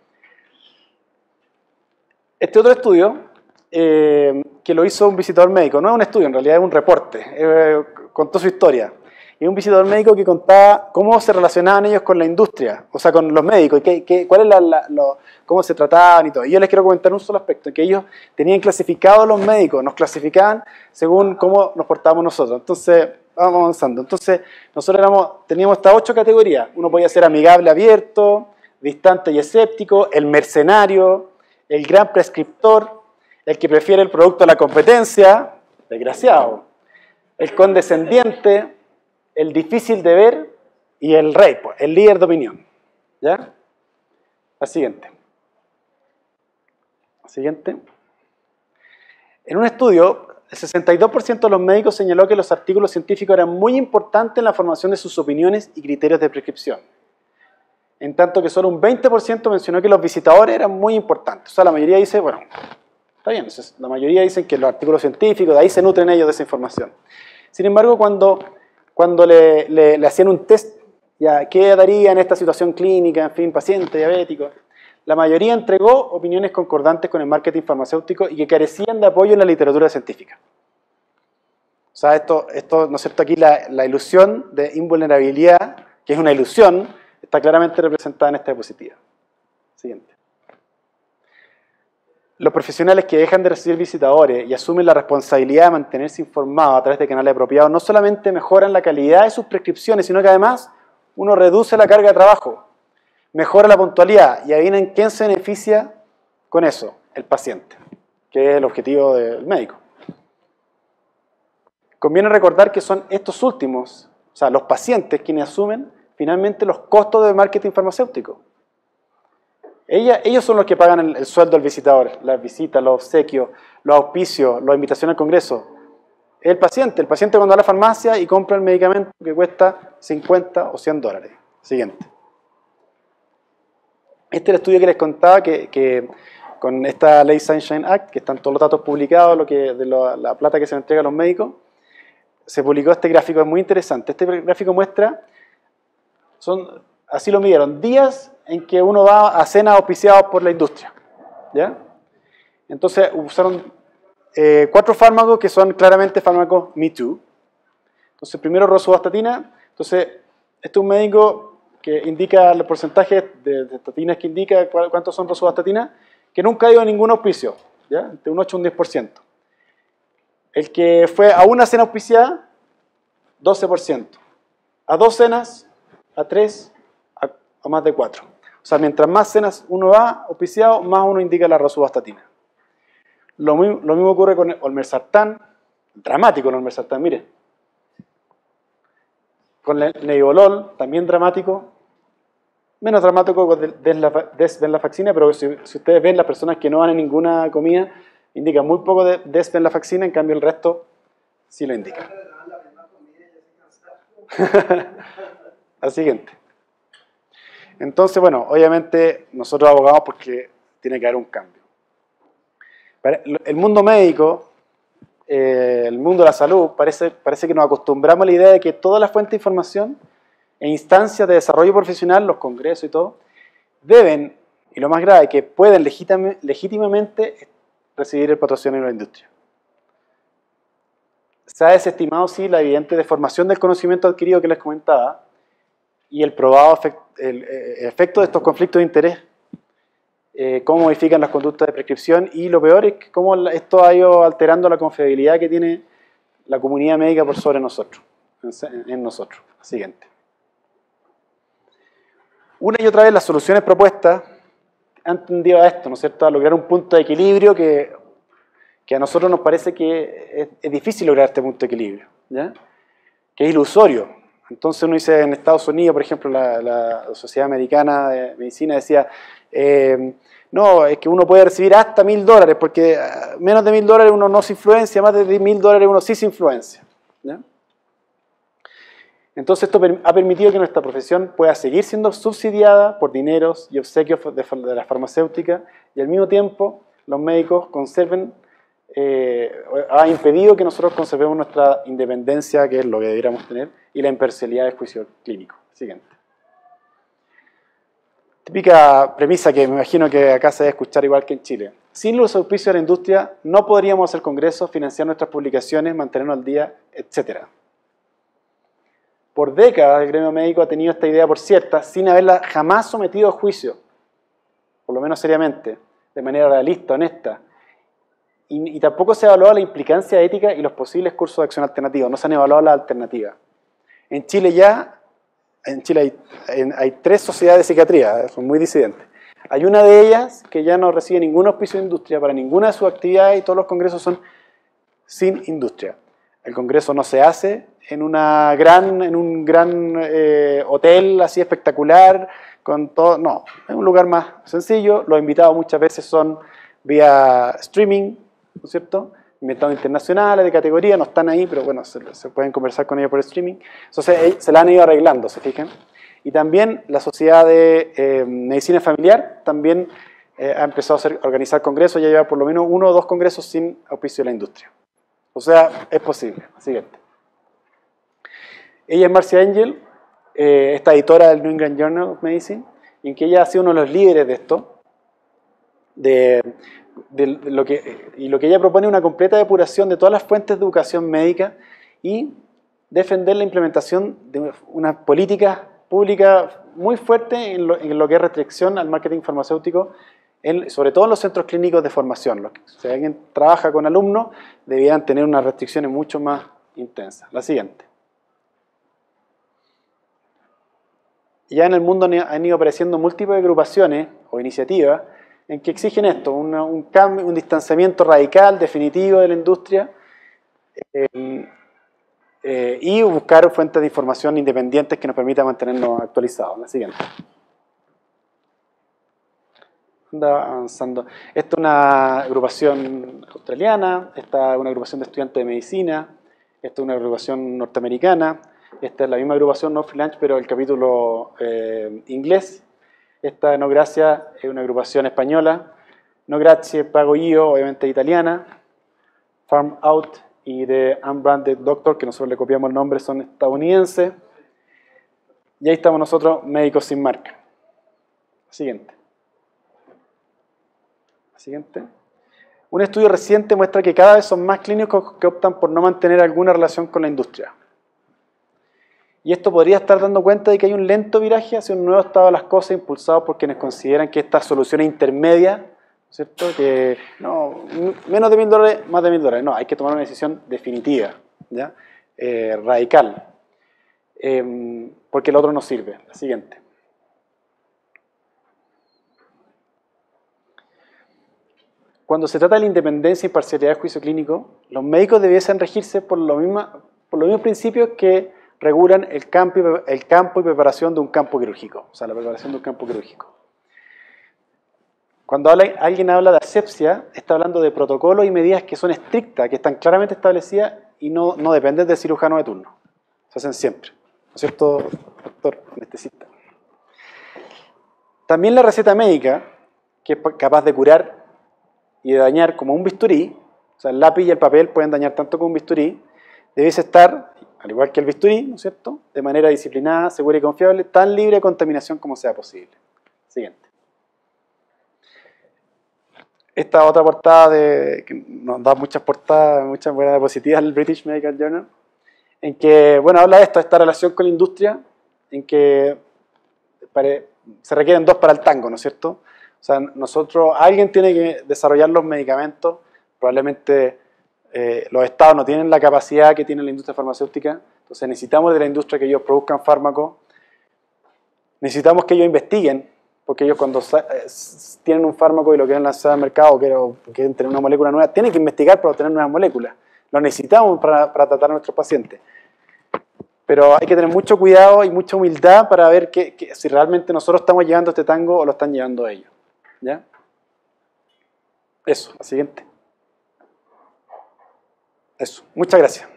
Este otro estudio, eh, que lo hizo un visitador médico, no es un estudio, en realidad es un reporte, eh, contó su historia. Y un visitador médico que contaba cómo se relacionaban ellos con la industria, o sea, con los médicos, y qué, qué, cuál es la, la, lo, cómo se trataban y todo. Y yo les quiero comentar un solo aspecto, que ellos tenían clasificados los médicos, nos clasificaban según cómo nos portábamos nosotros. Entonces, vamos avanzando. Entonces, nosotros éramos, teníamos estas ocho categorías. Uno podía ser amigable, abierto, distante y escéptico, el mercenario, el gran prescriptor, el que prefiere el producto a la competencia, desgraciado, el condescendiente, el difícil de ver y el rey, el líder de opinión. ¿Ya? La siguiente. La siguiente. En un estudio, el sesenta y dos por ciento de los médicos señaló que los artículos científicos eran muy importantes en la formación de sus opiniones y criterios de prescripción. En tanto que solo un veinte por ciento mencionó que los visitadores eran muy importantes. O sea, la mayoría dice, bueno, está bien, la mayoría dicen que los artículos científicos, de ahí se nutren ellos de esa información. Sin embargo, cuando... Cuando le, le, le hacían un test, ya, ¿qué daría en esta situación clínica, en fin, paciente diabético? La mayoría entregó opiniones concordantes con el marketing farmacéutico y que carecían de apoyo en la literatura científica. O sea, esto, esto ¿no es cierto? Aquí la, la ilusión de invulnerabilidad, que es una ilusión, está claramente representada en esta diapositiva. Siguiente. Los profesionales que dejan de recibir visitadores y asumen la responsabilidad de mantenerse informados a través de canales apropiados no solamente mejoran la calidad de sus prescripciones, sino que además uno reduce la carga de trabajo, mejora la puntualidad y adivinen quién se beneficia con eso, el paciente, que es el objetivo del médico. Conviene recordar que son estos últimos, o sea, los pacientes quienes asumen finalmente los costos del marketing farmacéutico. Ella, ellos son los que pagan el, el sueldo del visitador, las visitas, los obsequios, los auspicios, las invitaciones al congreso. El paciente, el paciente cuando va a la farmacia y compra el medicamento que cuesta cincuenta o cien dólares. Siguiente. Este es el estudio que les contaba que, que con esta ley Sunshine Act, que están todos los datos publicados, lo que, de lo, la plata que se le entrega a los médicos, se publicó este gráfico, es muy interesante. Este gráfico muestra, son, así lo midieron, días en que uno va a cenas auspiciadas por la industria. ¿Ya? Entonces usaron eh, cuatro fármacos que son claramente fármacos Me Too. Entonces primero rosuvastatina. Entonces este es un médico que indica el porcentaje de, de estatinas que indica cuántos son rosuvastatina, que nunca ha ido a ningún auspicio, ¿ya? Entre un ocho y un diez por ciento. El que fue a una cena auspiciada, doce por ciento. A dos cenas, a tres, a, a más de cuatro. O sea, mientras más cenas uno va auspiciado, más uno indica la rosuvastatina. Lo, lo mismo ocurre con el olmesartán, dramático el olmesartán, miren. Con el nebivolol, también dramático. Menos dramático con desvenlafaxina, pero si, si ustedes ven, las personas que no van a ninguna comida indican muy poco de desvenlafaxina, en cambio el resto sí lo indica. La siguiente. Entonces, bueno, obviamente nosotros abogamos porque tiene que haber un cambio. El mundo médico, eh, el mundo de la salud, parece, parece que nos acostumbramos a la idea de que todas las fuentes de información e instancias de desarrollo profesional, los congresos y todo, deben, y lo más grave, que pueden legítimamente recibir el patrocinio de la industria. Se ha desestimado, sí, la evidente deformación del conocimiento adquirido que les comentaba y el probado efecto, el, el efecto de estos conflictos de interés, eh, cómo modifican las conductas de prescripción y lo peor es que cómo esto ha ido alterando la confiabilidad que tiene la comunidad médica por sobre nosotros, en, en nosotros. Siguiente. Una y otra vez las soluciones propuestas han tendido a esto, ¿no es cierto?, a lograr un punto de equilibrio que, que a nosotros nos parece que es, es difícil lograr este punto de equilibrio, ¿ya? Que es ilusorio. Entonces uno dice, en Estados Unidos, por ejemplo, la, la Sociedad Americana de Medicina decía, eh, no, es que uno puede recibir hasta mil dólares, porque menos de mil dólares uno no se influencia, más de mil dólares uno sí se influencia. ¿Ya? Entonces esto ha permitido que nuestra profesión pueda seguir siendo subsidiada por dineros y obsequios de, de la farmacéutica, y al mismo tiempo los médicos conserven, eh, ha impedido que nosotros conservemos nuestra independencia, que es lo que deberíamos tener, y la imparcialidad del juicio clínico. Siguiente. Típica premisa que me imagino que acá se debe escuchar igual que en Chile. Sin los auspicios de la industria no podríamos hacer congresos, financiar nuestras publicaciones, mantenernos al día, etcétera. Por décadas el gremio médico ha tenido esta idea por cierta, sin haberla jamás sometido a juicio, por lo menos seriamente, de manera realista, honesta. Y, y tampoco se ha evaluado la implicancia ética y los posibles cursos de acción alternativos, no se han evaluado las alternativas. En Chile ya, en Chile hay, en, hay tres sociedades de psiquiatría, son muy disidentes. Hay una de ellas que ya no recibe ningún auspicio de industria para ninguna de sus actividades y todos los congresos son sin industria. El congreso no se hace en, una gran, en un gran eh, hotel así espectacular, con todo, no, es un lugar más sencillo. Los invitados muchas veces son vía streaming, ¿no es cierto? Invitados internacionales de categoría, no están ahí, pero bueno, se, se pueden conversar con ellos por streaming. Entonces se la han ido arreglando, ¿se fijan? Y también la Sociedad de eh, Medicina Familiar también eh, ha empezado a, hacer, a organizar congresos, ya lleva por lo menos uno o dos congresos sin auspicio de la industria. O sea, es posible. Siguiente. Ella es Marcia Angel, eh, esta editora del New England Journal of Medicine, en que ella ha sido uno de los líderes de esto, de, de, de lo que, y lo que ella propone es una completa depuración de todas las fuentes de educación médica y defender la implementación de una política pública muy fuerte en lo, en lo que es restricción al marketing farmacéutico, en, sobre todo en los centros clínicos de formación. Los que, si alguien trabaja con alumnos, debían tener unas restricciones mucho más intensas. La siguiente. Ya en el mundo han ido apareciendo múltiples agrupaciones o iniciativas en que exigen esto, una, un cambio, un distanciamiento radical, definitivo de la industria, eh, eh, y buscar fuentes de información independientes que nos permitan mantenernos actualizados. La siguiente. Anda avanzando. Esta es una agrupación australiana, esta es una agrupación de estudiantes de medicina, esta es una agrupación norteamericana, esta es la misma agrupación No Free Lunch, pero el capítulo eh, inglés. Esta No Gracias es una agrupación española. No Grazie Pago Io, obviamente italiana. Farm Out y de Unbranded Doctor, que nosotros le copiamos el nombre, son estadounidenses. Y ahí estamos nosotros, Médicos Sin Marca. Siguiente. Siguiente. Un estudio reciente muestra que cada vez son más clínicos que optan por no mantener alguna relación con la industria. Y esto podría estar dando cuenta de que hay un lento viraje hacia un nuevo estado de las cosas impulsado por quienes consideran que estas soluciones intermedias, ¿cierto? Que no, menos de mil dólares, más de mil dólares. No, hay que tomar una decisión definitiva, ¿ya? Eh, radical, eh, porque el otro no sirve. La siguiente. Cuando se trata de la independencia y parcialidad del juicio clínico, los médicos debiesen regirse por, lo misma, por los mismos principios que regulan el campo, y, el campo y preparación de un campo quirúrgico, o sea, la preparación de un campo quirúrgico. Cuando habla, alguien habla de asepsia, está hablando de protocolos y medidas que son estrictas, que están claramente establecidas y no, no dependen del cirujano de turno. Se hacen siempre. ¿No es cierto, doctor anestesista? También la receta médica, que es capaz de curar y de dañar como un bisturí, o sea, el lápiz y el papel pueden dañar tanto como un bisturí, debiese estar, al igual que el bisturí, ¿no es cierto?, de manera disciplinada, segura y confiable, tan libre de contaminación como sea posible. Siguiente. Esta otra portada de, que nos da muchas portadas, muchas buenas diapositivas del British Medical Journal, en que, bueno, habla de esto, de esta relación con la industria, en que pare, se requieren dos para el tango, ¿no es cierto? O sea, nosotros, alguien tiene que desarrollar los medicamentos, probablemente eh, los estados no tienen la capacidad que tiene la industria farmacéutica, entonces necesitamos de la industria que ellos produzcan fármacos, necesitamos que ellos investiguen, porque ellos cuando eh, tienen un fármaco y lo quieren lanzar al mercado, o quieren, quieren tener una molécula nueva, tienen que investigar para obtener nuevas moléculas, lo necesitamos para, para tratar a nuestros pacientes. Pero hay que tener mucho cuidado y mucha humildad para ver que, que, si realmente nosotros estamos llevando este tango o lo están llevando ellos. ¿Ya? Eso, la siguiente. Eso, muchas gracias.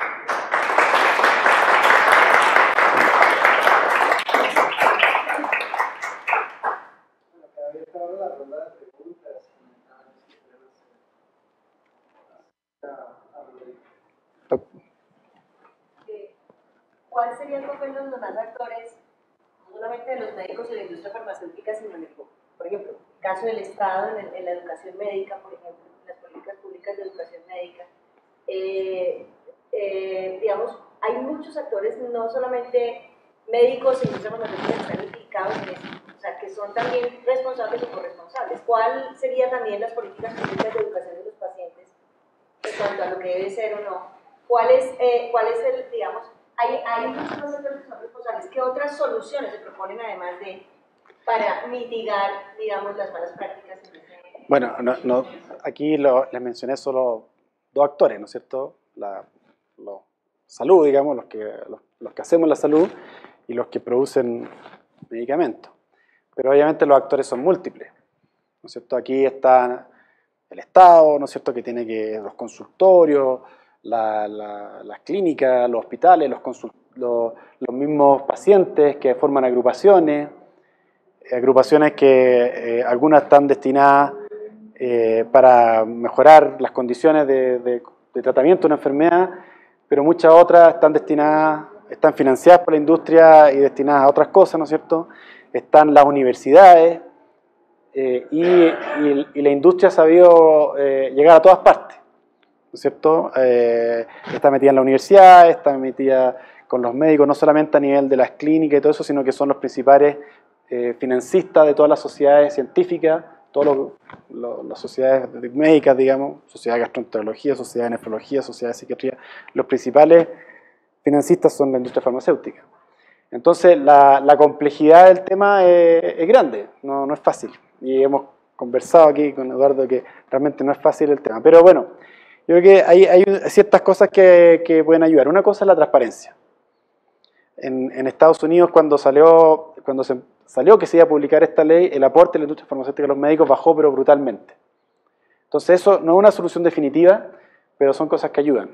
¿Cuál sería el papel de los demás actores, no solamente de los médicos y la industria farmacéutica, sino en el, por ejemplo, el caso del Estado en, el, en la educación médica, por ejemplo, en las políticas públicas de educación médica? Eh, eh, digamos, hay muchos actores, no solamente médicos y industria farmacéutica que están implicados en eso, o sea, que son también responsables o corresponsables. ¿Cuál serían también las políticas públicas de educación de los pacientes en cuanto a lo que debe ser o no? ¿Cuál es, eh, cuál es el, digamos, hay, hay muchos actores que son responsables? ¿Qué otras soluciones se proponen además de, para mitigar, digamos, las malas prácticas? Bueno, no, no, aquí lo, les mencioné solo dos actores, ¿no es cierto? La, la salud, digamos, los que, los, los que hacemos la salud y los que producen medicamentos. Pero obviamente los actores son múltiples, ¿no es cierto? Aquí está el Estado, ¿no es cierto?, que tiene que los consultorios, la, la, las clínicas, los hospitales, los, consult, los, los mismos pacientes que forman agrupaciones, agrupaciones que eh, algunas están destinadas eh, para mejorar las condiciones de, de, de tratamiento de una enfermedad, pero muchas otras están destinadas, están financiadas por la industria y destinadas a otras cosas, ¿no es cierto? Están las universidades eh, y, y, y la industria ha sabido eh, llegar a todas partes, ¿no es cierto? Eh, está metida en la universidad, está metida con los médicos, no solamente a nivel de las clínicas y todo eso, sino que son los principales eh, financistas de todas las sociedades científicas, todas las sociedades médicas, digamos, sociedad de gastroenterología, sociedad de nefrología, sociedad de psiquiatría. Los principales financistas son la industria farmacéutica. Entonces, la, la complejidad del tema es, es grande, no, no es fácil. Y hemos conversado aquí con Eduardo que realmente no es fácil el tema. Pero bueno, yo creo que hay, hay ciertas cosas que, que pueden ayudar. Una cosa es la transparencia. En, en Estados Unidos, cuando salió, cuando se salió que se iba a publicar esta ley, el aporte de la industria farmacéutica a los médicos bajó, pero brutalmente. Entonces, eso no es una solución definitiva, pero son cosas que ayudan.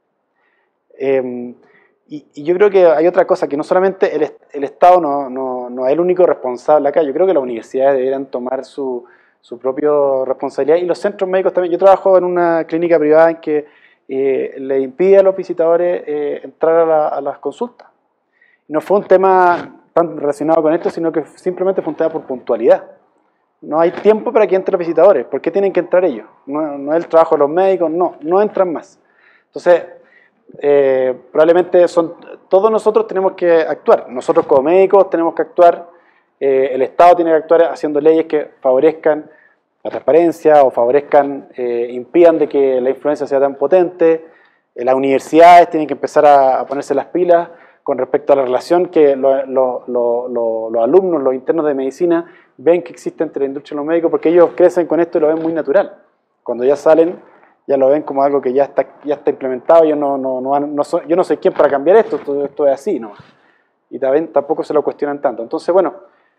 Eh, y, y yo creo que hay otra cosa, que no solamente el, el Estado no, no, no es el único responsable acá, yo creo que las universidades deberían tomar su, su propia responsabilidad, y los centros médicos también. Yo trabajo en una clínica privada en que eh, le impide a los visitadores eh, entrar a, la, a las consultas. No fue un tema tan relacionado con esto, sino que simplemente fue un tema por puntualidad. No hay tiempo para que entren los visitadores. ¿Por qué tienen que entrar ellos? No, no es el trabajo de los médicos, no, no entran más. Entonces, eh, probablemente son, todos nosotros tenemos que actuar. Nosotros como médicos tenemos que actuar, eh, el Estado tiene que actuar haciendo leyes que favorezcan la transparencia o favorezcan, eh, impidan de que la influencia sea tan potente. Eh, las universidades tienen que empezar a, a ponerse las pilas con respecto a la relación que lo, lo, lo, lo, los alumnos, los internos de medicina, ven que existe entre la industria y los médicos, porque ellos crecen con esto y lo ven muy natural. Cuando ya salen, ya lo ven como algo que ya está, ya está implementado. Yo no, no, no, no soy, yo no soy quien para cambiar esto, esto, esto es así, ¿no? Y también tampoco se lo cuestionan tanto. Entonces, bueno,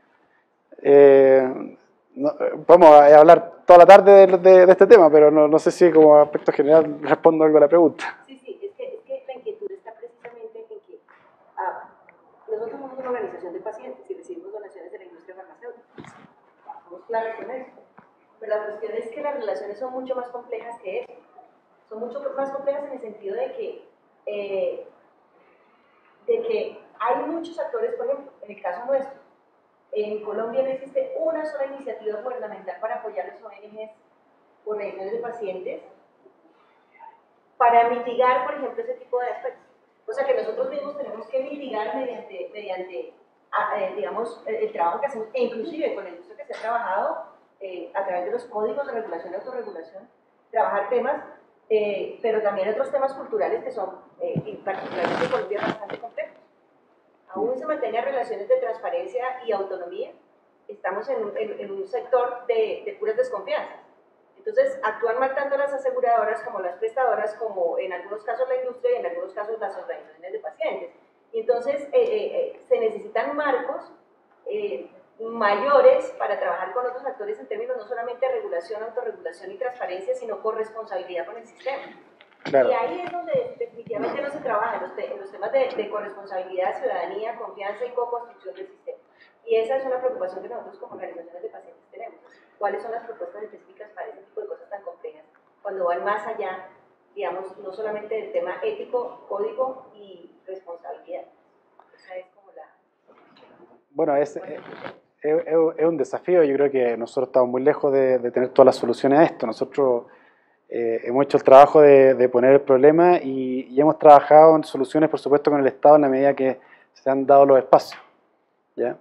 eh, no, vamos a hablar toda la tarde de, de, de este tema, pero no, no sé si como aspecto general respondo algo a la pregunta. Sí, sí, es que, es que la inquietud está precisamente en que ah, nosotros somos una organización de pacientes y recibimos donaciones de la industria farmacéutica. Estamos claros con eso. Pero la cuestión es que las relaciones son mucho más complejas que eso. Son mucho más complejas en el sentido de que, eh, de que hay muchos actores, por ejemplo, en el caso nuestro, en Colombia no existe una sola iniciativa gubernamental para apoyar a las O N Ges organizaciones de pacientes para mitigar, por ejemplo, ese tipo de aspectos. O sea que nosotros mismos tenemos que mitigar mediante, mediante eh, digamos, el, el trabajo que hacemos, e inclusive con el uso que se ha trabajado eh, a través de los códigos de regulación y autorregulación, trabajar temas, eh, pero también otros temas culturales que son, eh, particularmente en Colombia, bastante complejos. Aún se mantengan relaciones de transparencia y autonomía, estamos en, en, en un sector de, de puras desconfianzas. Entonces, actúan mal tanto las aseguradoras como las prestadoras, como en algunos casos la industria y en algunos casos las organizaciones de pacientes. Y entonces eh, eh, se necesitan marcos eh, mayores para trabajar con otros actores en términos no solamente de regulación, autorregulación y transparencia, sino corresponsabilidad con el sistema. Claro. Y ahí es donde definitivamente no se trabaja, en los, te, en los temas de, de corresponsabilidad, ciudadanía, confianza y co-construcción del sistema. Y esa es una preocupación que nosotros como organizaciones de pacientes tenemos. ¿Cuáles son las propuestas específicas para ese tipo de cosas tan complejas? Cuando van más allá, digamos, no solamente del tema ético, código y responsabilidad. Esa es como la... Bueno, es, es, es, es un desafío. Yo creo que nosotros estamos muy lejos de, de tener todas las soluciones a esto. Nosotros eh, hemos hecho el trabajo de, de poner el problema y, y hemos trabajado en soluciones, por supuesto, con el Estado en la medida que se han dado los espacios, ¿ya?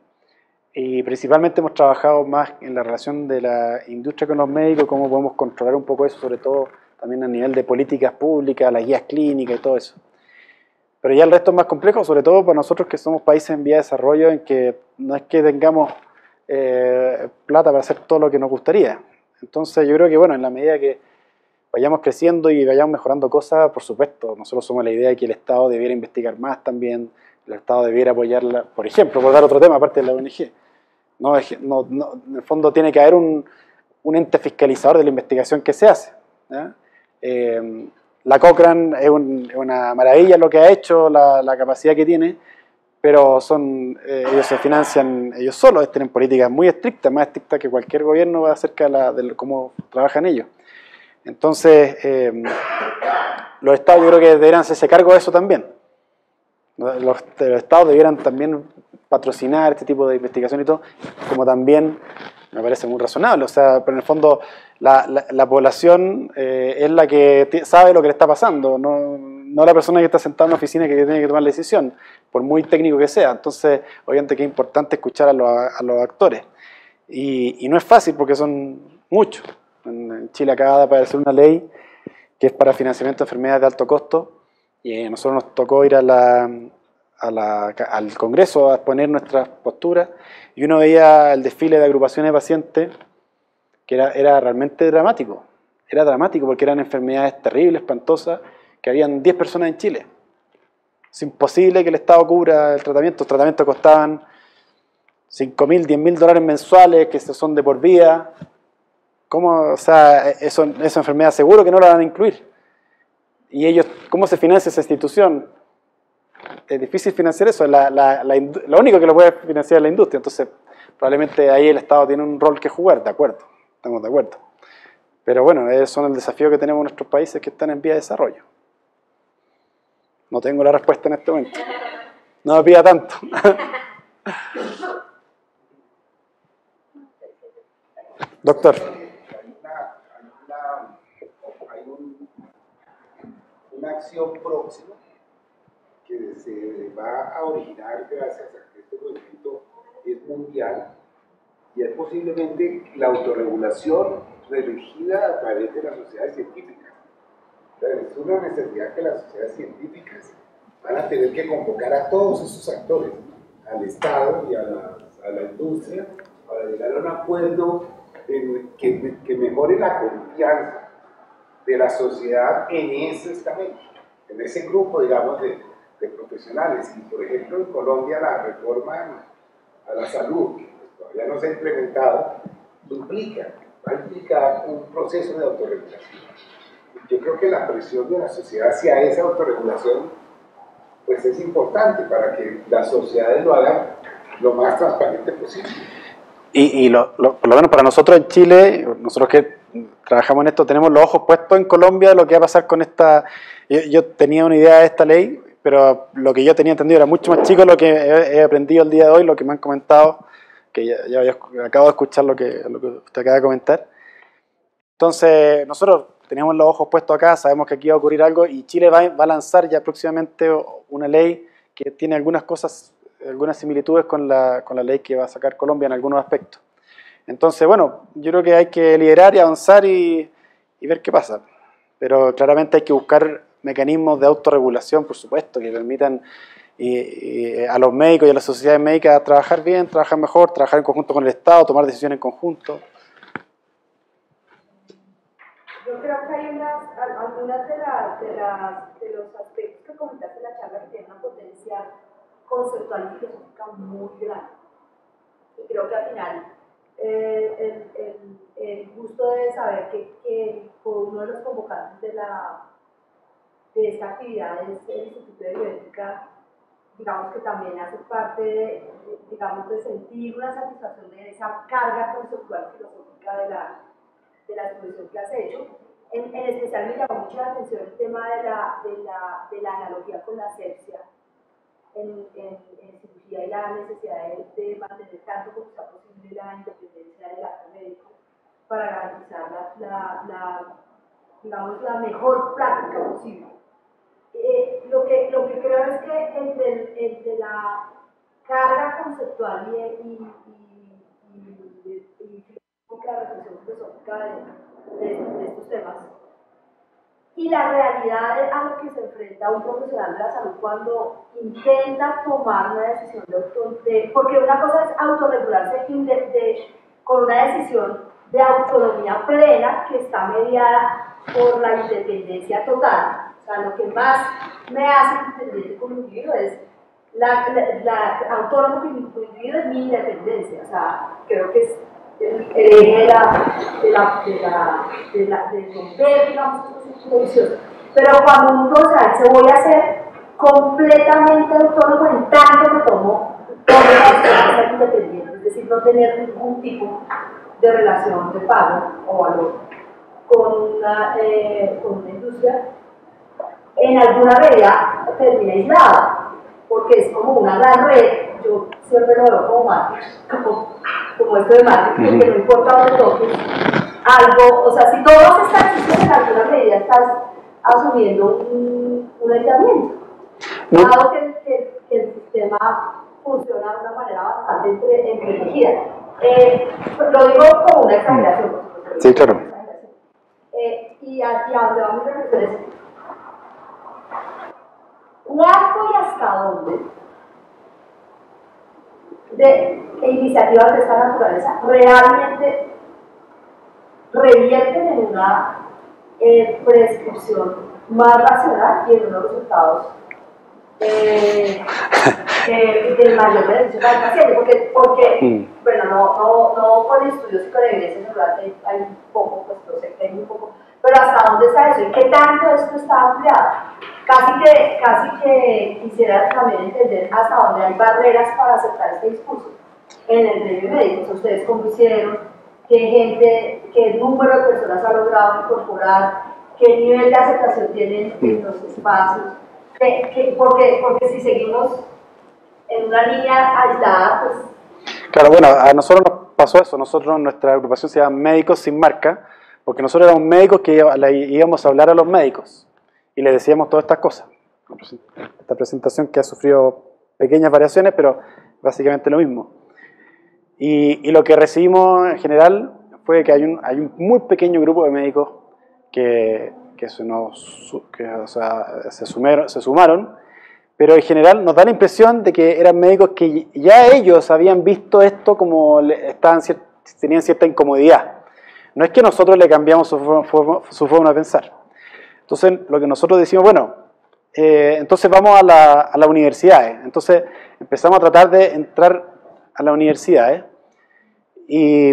Y principalmente hemos trabajado más en la relación de la industria con los médicos, cómo podemos controlar un poco eso, sobre todo también a nivel de políticas públicas, las guías clínicas y todo eso. Pero ya el resto es más complejo, sobre todo para nosotros que somos países en vía de desarrollo, en que no es que tengamos eh, plata para hacer todo lo que nos gustaría. Entonces yo creo que, bueno, en la medida que vayamos creciendo y vayamos mejorando cosas, por supuesto, nosotros somos la idea de que el Estado debiera investigar más también, el Estado debiera apoyarla, por ejemplo, por dar otro tema aparte de la O N G. No, no, no, en el fondo tiene que haber un, un ente fiscalizador de la investigación que se hace, ¿ya? Eh, la Cochrane es, un, es una maravilla lo que ha hecho, la, la capacidad que tiene, pero son, eh, ellos se financian ellos solos, tienen políticas muy estrictas, más estrictas que cualquier gobierno acerca de, la, de cómo trabajan ellos. Entonces, eh, los estados yo creo que deberían hacerse cargo de eso también. Los, los estados debieran también patrocinar este tipo de investigación y todo, como también me parece muy razonable. O sea, pero en el fondo la, la, la población eh, es la que sabe lo que le está pasando, no, no la persona que está sentada en una oficina que tiene que tomar la decisión, por muy técnico que sea. Entonces, obviamente que es importante escuchar a los, a los actores. Y, y no es fácil porque son muchos. En Chile acaba de aparecer una ley que es para financiamiento de enfermedades de alto costo, y a nosotros nos tocó ir a la, a la, al Congreso a exponer nuestras posturas, y uno veía el desfile de agrupaciones de pacientes, que era, era realmente dramático. Era dramático porque eran enfermedades terribles, espantosas, que habían diez personas en Chile. Es imposible que el Estado cubra el tratamiento. Los tratamientos costaban cinco mil, diez mil dólares mensuales, que son de por vida. ¿Cómo, o sea, eso, esa enfermedad seguro que no la van a incluir? Y ellos, ¿cómo se financia esa institución? Es difícil financiar eso, la, la, la, lo único que lo puede financiar es la industria, entonces probablemente ahí el Estado tiene un rol que jugar, de acuerdo, estamos de acuerdo. Pero bueno, esos son el desafío que tenemos en nuestros países que están en vía de desarrollo. No tengo la respuesta en este momento. No me pida tanto. Doctor. Una acción próxima que se va a originar gracias a que este movimiento es mundial y es posiblemente la autorregulación religida a través de las sociedades científicas. Entonces, es una necesidad que las sociedades científicas van a tener que convocar a todos esos actores, al Estado y a la, a la industria, para llegar a un acuerdo en, que, que mejore la confianza de la sociedad en ese estamento, en ese grupo, digamos, de, de profesionales. Y, por ejemplo, en Colombia la reforma a la salud, que pues, todavía no se ha implementado, implica, va a implicar un proceso de autorregulación. Yo creo que la presión de la sociedad hacia esa autorregulación pues es importante para que las sociedades lo hagan lo más transparente posible. Y, y lo, lo, por lo menos para nosotros en Chile, nosotros que trabajamos en esto, tenemos los ojos puestos en Colombia de lo que va a pasar con esta... Yo, yo tenía una idea de esta ley, pero lo que yo tenía entendido era mucho más chico lo que he, he aprendido el día de hoy, lo que me han comentado, que ya, ya, ya acabo de escuchar lo que, lo que usted acaba de comentar. Entonces, nosotros teníamos los ojos puestos acá, sabemos que aquí va a ocurrir algo, y Chile va, va a lanzar ya próximamente una ley que tiene algunas cosas, algunas similitudes con la, con la ley que va a sacar Colombia en algunos aspectos. Entonces, bueno, yo creo que hay que liderar y avanzar y, y ver qué pasa. Pero claramente hay que buscar mecanismos de autorregulación, por supuesto, que permitan y, y a los médicos y a las sociedades médicas trabajar bien, trabajar mejor, trabajar en conjunto con el Estado, tomar decisiones en conjunto. Yo creo que hay unas, algunas de, la, de, las, de los aspectos que comentaste en la charla que tienen una potencia conceptual y filosófica muy grande. Y creo que al final eh, el, el, el gusto de saber que, que uno de los convocantes de, la, de esta actividad es el Instituto de Bioética, digamos que también hace parte de, digamos, de sentir una satisfacción de esa carga conceptual filosófica de la, de la exposición que has hecho. En, en especial me llamó mucho la atención el tema de la, de la, de la analogía con la asepsia en, en, en cirugía y la necesidad de, de mantener tanto como sea posible la independencia del acto médico para garantizar la, la, la, digamos, la mejor práctica posible. Eh, lo, que, lo que creo es que entre, entre la carga conceptual y, y, y, y, y filosófica, reflexión filosófica de, de, de estos temas, y la realidad a lo que se enfrenta un profesional de la salud cuando intenta tomar una decisión de, auto, de porque una cosa es autorregularse de, de, con una decisión de autonomía plena que está mediada por la independencia total. O sea, lo que más me hace independiente como individuo es la, la, la autónomo como individuo es mi independencia. O sea, creo que es el eje de la de la de la de la de romper, digamos, estos círculos viciosos. Pero cuando un profesional se voy a hacer completamente autónomo en tanto que tomo todas ser independiente, es decir, no tener ningún tipo de relación de pago o valor con una, eh, con una industria, en alguna medida termina aislada, porque es como una gran red. Yo siempre lo veo como marketing, como, como esto de marketing, porque no importa dónde toques algo, o sea, si todos están en alguna medida estás asumiendo un, un aislamiento, dado que, que, que el sistema funciona de una manera bastante entre, entretegida. Eh, lo digo como una exageración. Sí, claro. Eh, y, a, y a donde vamos a reflexionar es ¿cuánto y hasta dónde de iniciativas de esta naturaleza realmente revierten en una eh, prescripción más racional y en unos resultados eh, eh, del mayor beneficio para el paciente? Porque, porque mm. bueno, no, no, no con estudios y con evidencia natural hay, hay un poco, pues no sé que hay un poco, pero hasta dónde está eso y qué tanto esto está ampliado. Casi que, casi que quisiera también entender hasta dónde hay barreras para aceptar este discurso en el gremio médico. Ustedes cómo hicieron, qué gente, qué número de personas ha logrado incorporar, qué nivel de aceptación tienen en los espacios, ¿Qué, qué, porque, porque si seguimos en una línea aislada, pues... Claro, bueno, a nosotros nos pasó eso. Nosotros, nuestra agrupación se llama Médicos Sin Marca, porque nosotros éramos médicos que íbamos a hablar a los médicos y les decíamos todas estas cosas. Esta presentación que ha sufrido pequeñas variaciones, pero básicamente lo mismo. Y, y lo que recibimos en general fue que hay un, hay un muy pequeño grupo de médicos que, que, se, nos, que o sea, se, sumaron, se sumaron, pero en general nos da la impresión de que eran médicos que ya ellos habían visto esto como estaban, tenían cierta incomodidad. No es que nosotros le cambiamos su forma, su forma de pensar. Entonces, lo que nosotros decimos, bueno, eh, entonces vamos a, la, a las universidades. Entonces, empezamos a tratar de entrar a las universidades. Y,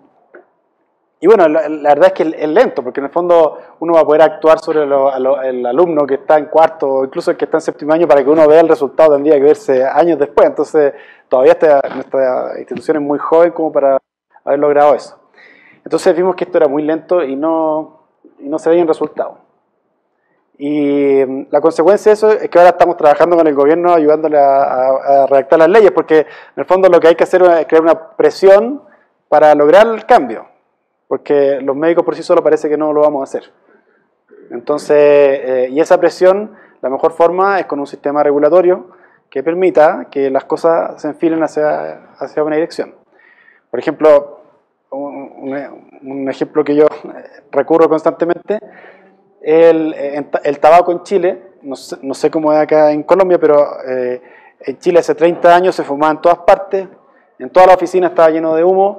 y bueno, la, la verdad es que es lento, porque en el fondo uno va a poder actuar sobre lo, lo, el alumno que está en cuarto, o incluso el que está en séptimo año, para que uno vea el resultado, tendría que verse años después. Entonces, todavía esta, nuestra institución es muy joven como para haber logrado eso. Entonces vimos que esto era muy lento y no, y no se veían resultados. Y la consecuencia de eso es que ahora estamos trabajando con el gobierno ayudándole a, a, a redactar las leyes, porque en el fondo lo que hay que hacer es crear una presión para lograr el cambio, porque los médicos por sí solos parece que no lo vamos a hacer. Entonces, eh, y esa presión, la mejor forma es con un sistema regulatorio que permita que las cosas se enfilen hacia, hacia una dirección. Por ejemplo, un, un, un ejemplo que yo recurro constantemente, el, el tabaco en Chile, no sé, no sé cómo es acá en Colombia, pero eh, en Chile hace treinta años se fumaba en todas partes, en todas las oficinas estaba lleno de humo,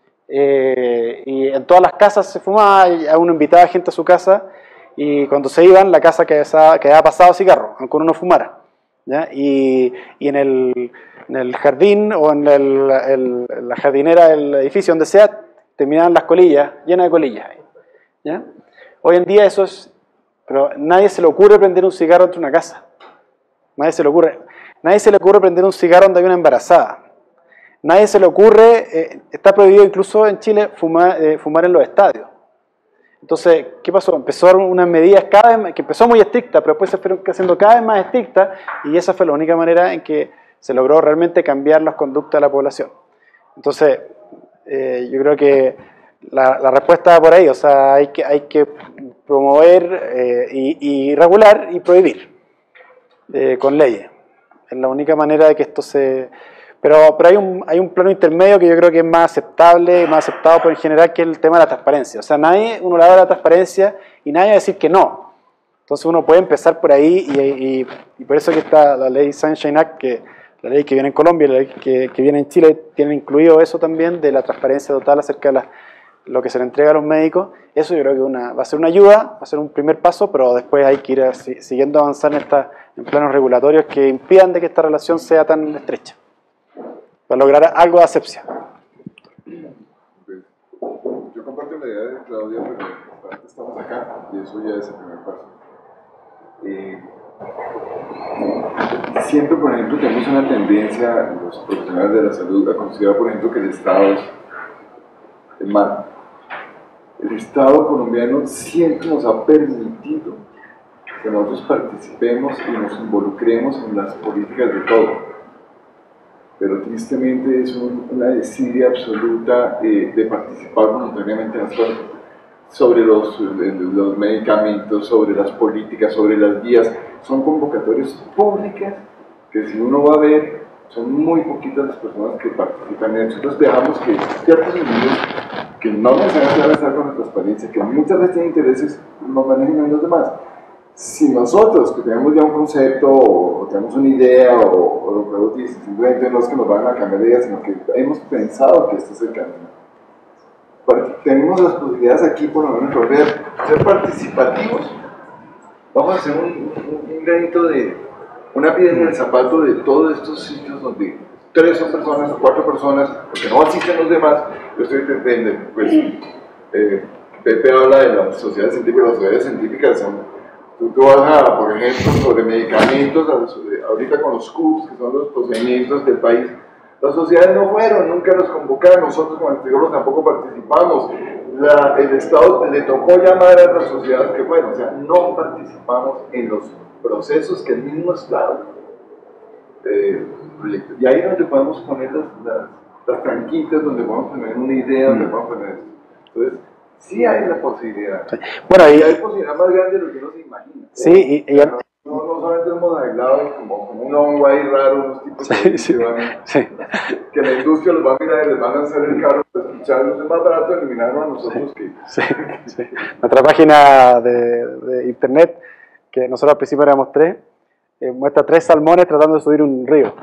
eh, y en todas las casas se fumaba, y a uno invitaba a gente a su casa, y cuando se iban, la casa quedaba, quedaba pasado cigarro, aunque uno no fumara. ¿ya? Y, y en, el, en el jardín o en el, el, la jardinera del edificio donde sea, terminaban las colillas, llenas de colillas. ¿Ya? Hoy en día eso es, pero nadie se le ocurre prender un cigarro dentro de una casa. Nadie se le ocurre, nadie se le ocurre prender un cigarro donde hay una embarazada. Nadie se le ocurre, eh, está prohibido incluso en Chile fumar, eh, fumar en los estadios. Entonces, ¿qué pasó? Empezaron unas medidas cada vez más, que empezó muy estrictas, pero después se fueron haciendo cada vez más estrictas, y esa fue la única manera en que se logró realmente cambiar las conductas de la población. Entonces, eh, yo creo que la, la respuesta va por ahí, o sea, hay que, hay que promover eh, y, y regular y prohibir eh, con leyes. Es la única manera de que esto se... Pero, pero hay, un, hay un plano intermedio que yo creo que es más aceptable, más aceptado por en general, que es el tema de la transparencia. O sea, nadie, uno le habla de la transparencia y nadie va a decir que no. Entonces uno puede empezar por ahí y, y, y por eso que está la ley Sunshine Act, que la ley que viene en Colombia y la ley que, que viene en Chile, tienen incluido eso también de la transparencia total acerca de la, lo que se le entrega a los médicos. Eso yo creo que una, va a ser una ayuda, va a ser un primer paso, pero después hay que ir a, siguiendo avanzando en, esta, en planos regulatorios que impidan de que esta relación sea tan estrecha, para lograr algo de asepsia. Yo comparto la idea de Claudia, pero antes estamos acá y eso ya es el primer paso. Eh, siempre, por ejemplo, tenemos una tendencia, los profesionales de la salud, a considerar, por ejemplo, que el Estado es el mal. El Estado colombiano siempre nos ha permitido que nosotros participemos y nos involucremos en las políticas de todo. Pero tristemente es un, una desidia absoluta eh, de participar voluntariamente en las cosas, sobre los, los medicamentos, sobre las políticas, sobre las guías. Son convocatorias públicas que, si uno va a ver, son muy poquitas las personas que participan en eso. Entonces dejamos que ciertos individuos que no necesariamente van a estar con la transparencia, que muchas veces tienen intereses, nos manejen a los demás. Si nosotros, que tenemos ya un concepto, o tenemos una idea, o, o lo que vos dices, simplemente no es que nos van a cambiar de idea, sino que hemos pensado que este es el camino. Porque tenemos las posibilidades aquí, por lo menos, de ser participativos. Vamos a hacer un, un, un granito de, una piedra en el zapato de todos estos sitios donde tres son personas o cuatro personas, porque no asisten los demás. Yo estoy entendiendo, pues, eh, Pepe habla de las sociedades científicas, las sociedades científicas son... Tú, tú vas a, por ejemplo, sobre medicamentos, ahorita con los C U Ps, que son los procedimientos del país, las sociedades no fueron, nunca nos convocaron, nosotros como investigadores tampoco participamos, la, el Estado le tocó llamar a las sociedades que fueron, o sea, no participamos en los procesos que el mismo Estado eh, proyecta. Y ahí es donde podemos poner las, las, las tranquitas, donde podemos poner una idea, donde podemos poner esto. Entonces, sí hay la posibilidad. Sí. Bueno, y, y hay posibilidad más grande de lo que uno se imagina. Sí, y, y no, no, no solamente hemos aislado como, como un hongo ahí raro, unos tipos sí, que, sí, van, sí. que la industria los va a mirar y les van a lanzar el carro para escucharlos. Es más barato eliminarnos a nosotros sí, que... Sí, sí. Nuestra página de, de internet, que nosotros al principio éramos tres, eh, muestra tres salmones tratando de subir un río.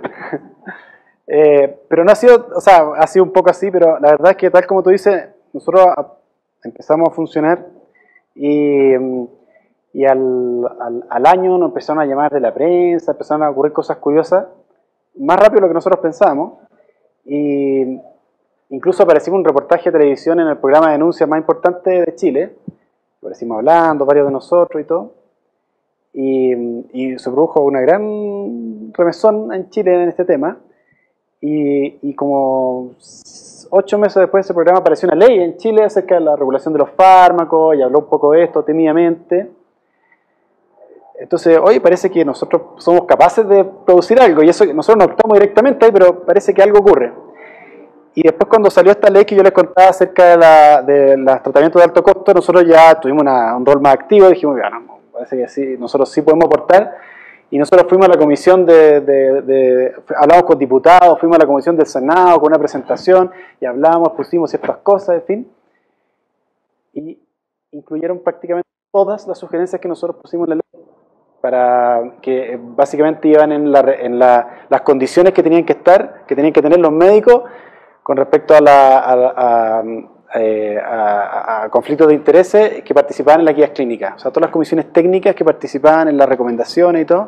eh, pero no ha sido, o sea, ha sido un poco así, pero la verdad es que tal como tú dices, nosotros empezamos a funcionar y, y al, al, al año nos empezaron a llamar de la prensa, empezaron a ocurrir cosas curiosas, más rápido de lo que nosotros pensábamos, y incluso aparecimos en un reportaje de televisión en el programa de denuncias más importante de Chile, aparecimos hablando, varios de nosotros y todo, y, y se produjo una gran remesón en Chile en este tema, y, y como ocho meses después de ese programa apareció una ley en Chile acerca de la regulación de los fármacos, y habló un poco de esto tímidamente. Entonces, hoy parece que nosotros somos capaces de producir algo, y eso nosotros no actuamos directamente ahí, pero parece que algo ocurre. Y después, cuando salió esta ley que yo les contaba acerca de, la, de los tratamientos de alto costo, nosotros ya tuvimos una, un rol más activo, dijimos, bueno, parece que sí, nosotros sí podemos aportar. Y nosotros fuimos a la comisión de, de, de, hablamos con diputados, fuimos a la comisión del Senado con una presentación y hablamos, pusimos ciertas cosas, en fin. Y incluyeron prácticamente todas las sugerencias que nosotros pusimos en la ley, para que básicamente iban en, la, en la, las condiciones que tenían que estar, que tenían que tener los médicos con respecto a, la, a, a, a, a conflictos de intereses que participaban en las guías clínicas. O sea, todas las comisiones técnicas que participaban en las recomendaciones y todo,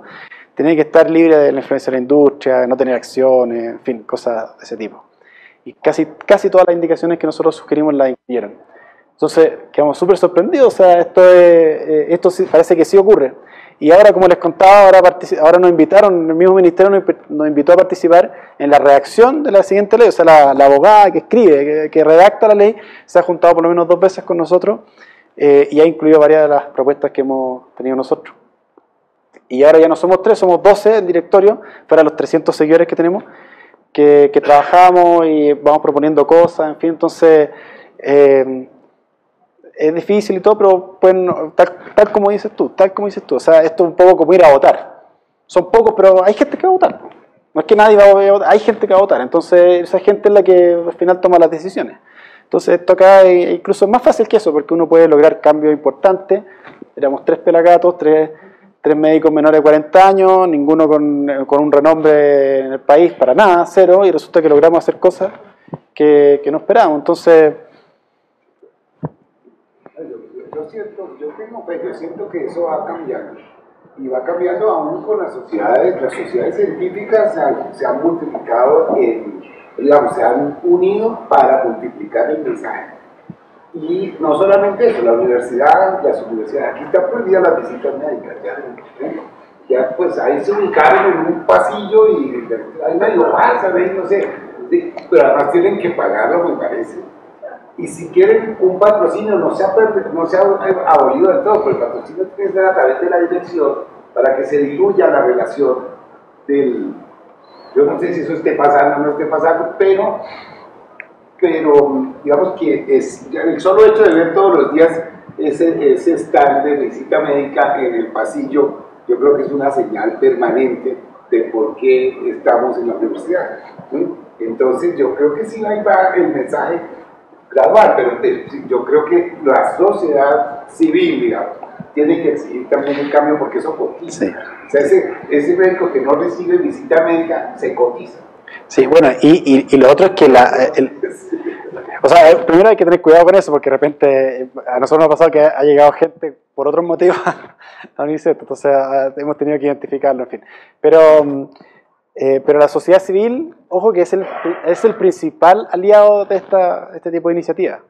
tenía que estar libre de la influencia de la industria, no tener acciones, en fin, cosas de ese tipo. Y casi, casi todas las indicaciones que nosotros sugerimos las incluyeron. Entonces, quedamos súper sorprendidos, o sea, esto, es, esto sí, parece que sí ocurre. Y ahora, como les contaba, ahora, ahora nos invitaron, el mismo ministerio nos, nos invitó a participar en la redacción de la siguiente ley, o sea, la, la abogada que escribe, que, que redacta la ley, se ha juntado por lo menos dos veces con nosotros eh, y ha incluido varias de las propuestas que hemos tenido nosotros. Y ahora ya no somos tres, somos doce en directorio, para los trescientos seguidores que tenemos, que, que trabajamos y vamos proponiendo cosas, en fin, entonces... Eh, es difícil y todo, pero pues, tal, tal como dices tú, tal como dices tú, o sea, esto es un poco como ir a votar. Son pocos, pero hay gente que va a votar. No es que nadie va a votar, hay gente que va a votar, entonces esa gente es la que al final toma las decisiones. Entonces esto acá es, incluso es más fácil que eso, porque uno puede lograr cambios importantes. Éramos tres pelagatos, tres, tres médicos menores de cuarenta años, ninguno con, con un renombre en el país, para nada, cero, y resulta que logramos hacer cosas que, que no esperábamos. Entonces... Yo siento, yo tengo fe, yo siento que eso va cambiando y va cambiando aún con las sociedades, las sociedades científicas se han, se han multiplicado, en, digamos, se han unido para multiplicar el mensaje. Y no solamente eso, la universidad, las universidades, aquí están prohibidas las visitas médicas, ya, ya pues ahí se ubicaron en un pasillo y ahí medio pasa, no sé, pero además tienen que pagarlo, me parece. Y si quieren un patrocinio, no se ha, no se ha abolido del todo, pero el patrocinio tiene que ser a través de la dirección para que se diluya la relación del... Yo no sé si eso esté pasando o no esté pasando, pero, pero digamos que es, el solo hecho de ver todos los días ese, ese stand de visita médica en el pasillo, yo creo que es una señal permanente de por qué estamos en la universidad. ¿Sí? Entonces yo creo que sí ahí va el mensaje gradual, pero yo creo que la sociedad civil, digamos, tiene que exigir también el cambio porque eso cotiza. Sí. O sea, ese, ese médico que no recibe visita médica se cotiza. Sí, bueno, y, y, y lo otro es que la... El, o sea, primero hay que tener cuidado con eso porque de repente a nosotros nos ha pasado que ha llegado gente por otros motivos a la universidad, entonces hemos tenido que identificarlo, en fin. Pero... Eh, pero la sociedad civil, ojo que es el, es el principal aliado de esta, este tipo de iniciativas.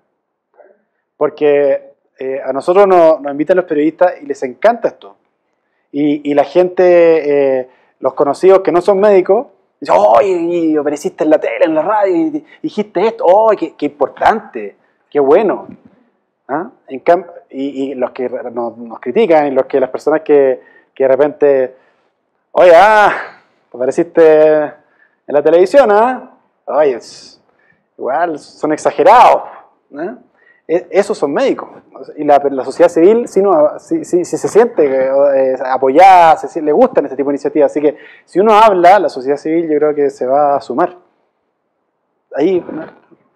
Porque eh, a nosotros nos, nos invitan los periodistas y les encanta esto. Y, y la gente, eh, los conocidos que no son médicos, dicen, ¡oye, apareciste en la tele, en la radio, y dijiste esto! ¡Oh, qué, qué importante! ¡Qué bueno! ¿Ah? En cambio, y, y los que nos, nos critican, y los que las personas que, que de repente, ¡oye, ah! apareciste en la televisión, ¿ah? ¿eh? Oye, es, igual son exagerados, ¿eh? Esos son médicos. Y la, la sociedad civil sí, no, sí, sí, sí se siente eh, apoyada, se, le gustan este tipo de iniciativas. Así que si uno habla, la sociedad civil yo creo que se va a sumar. Ahí. ¿No? No,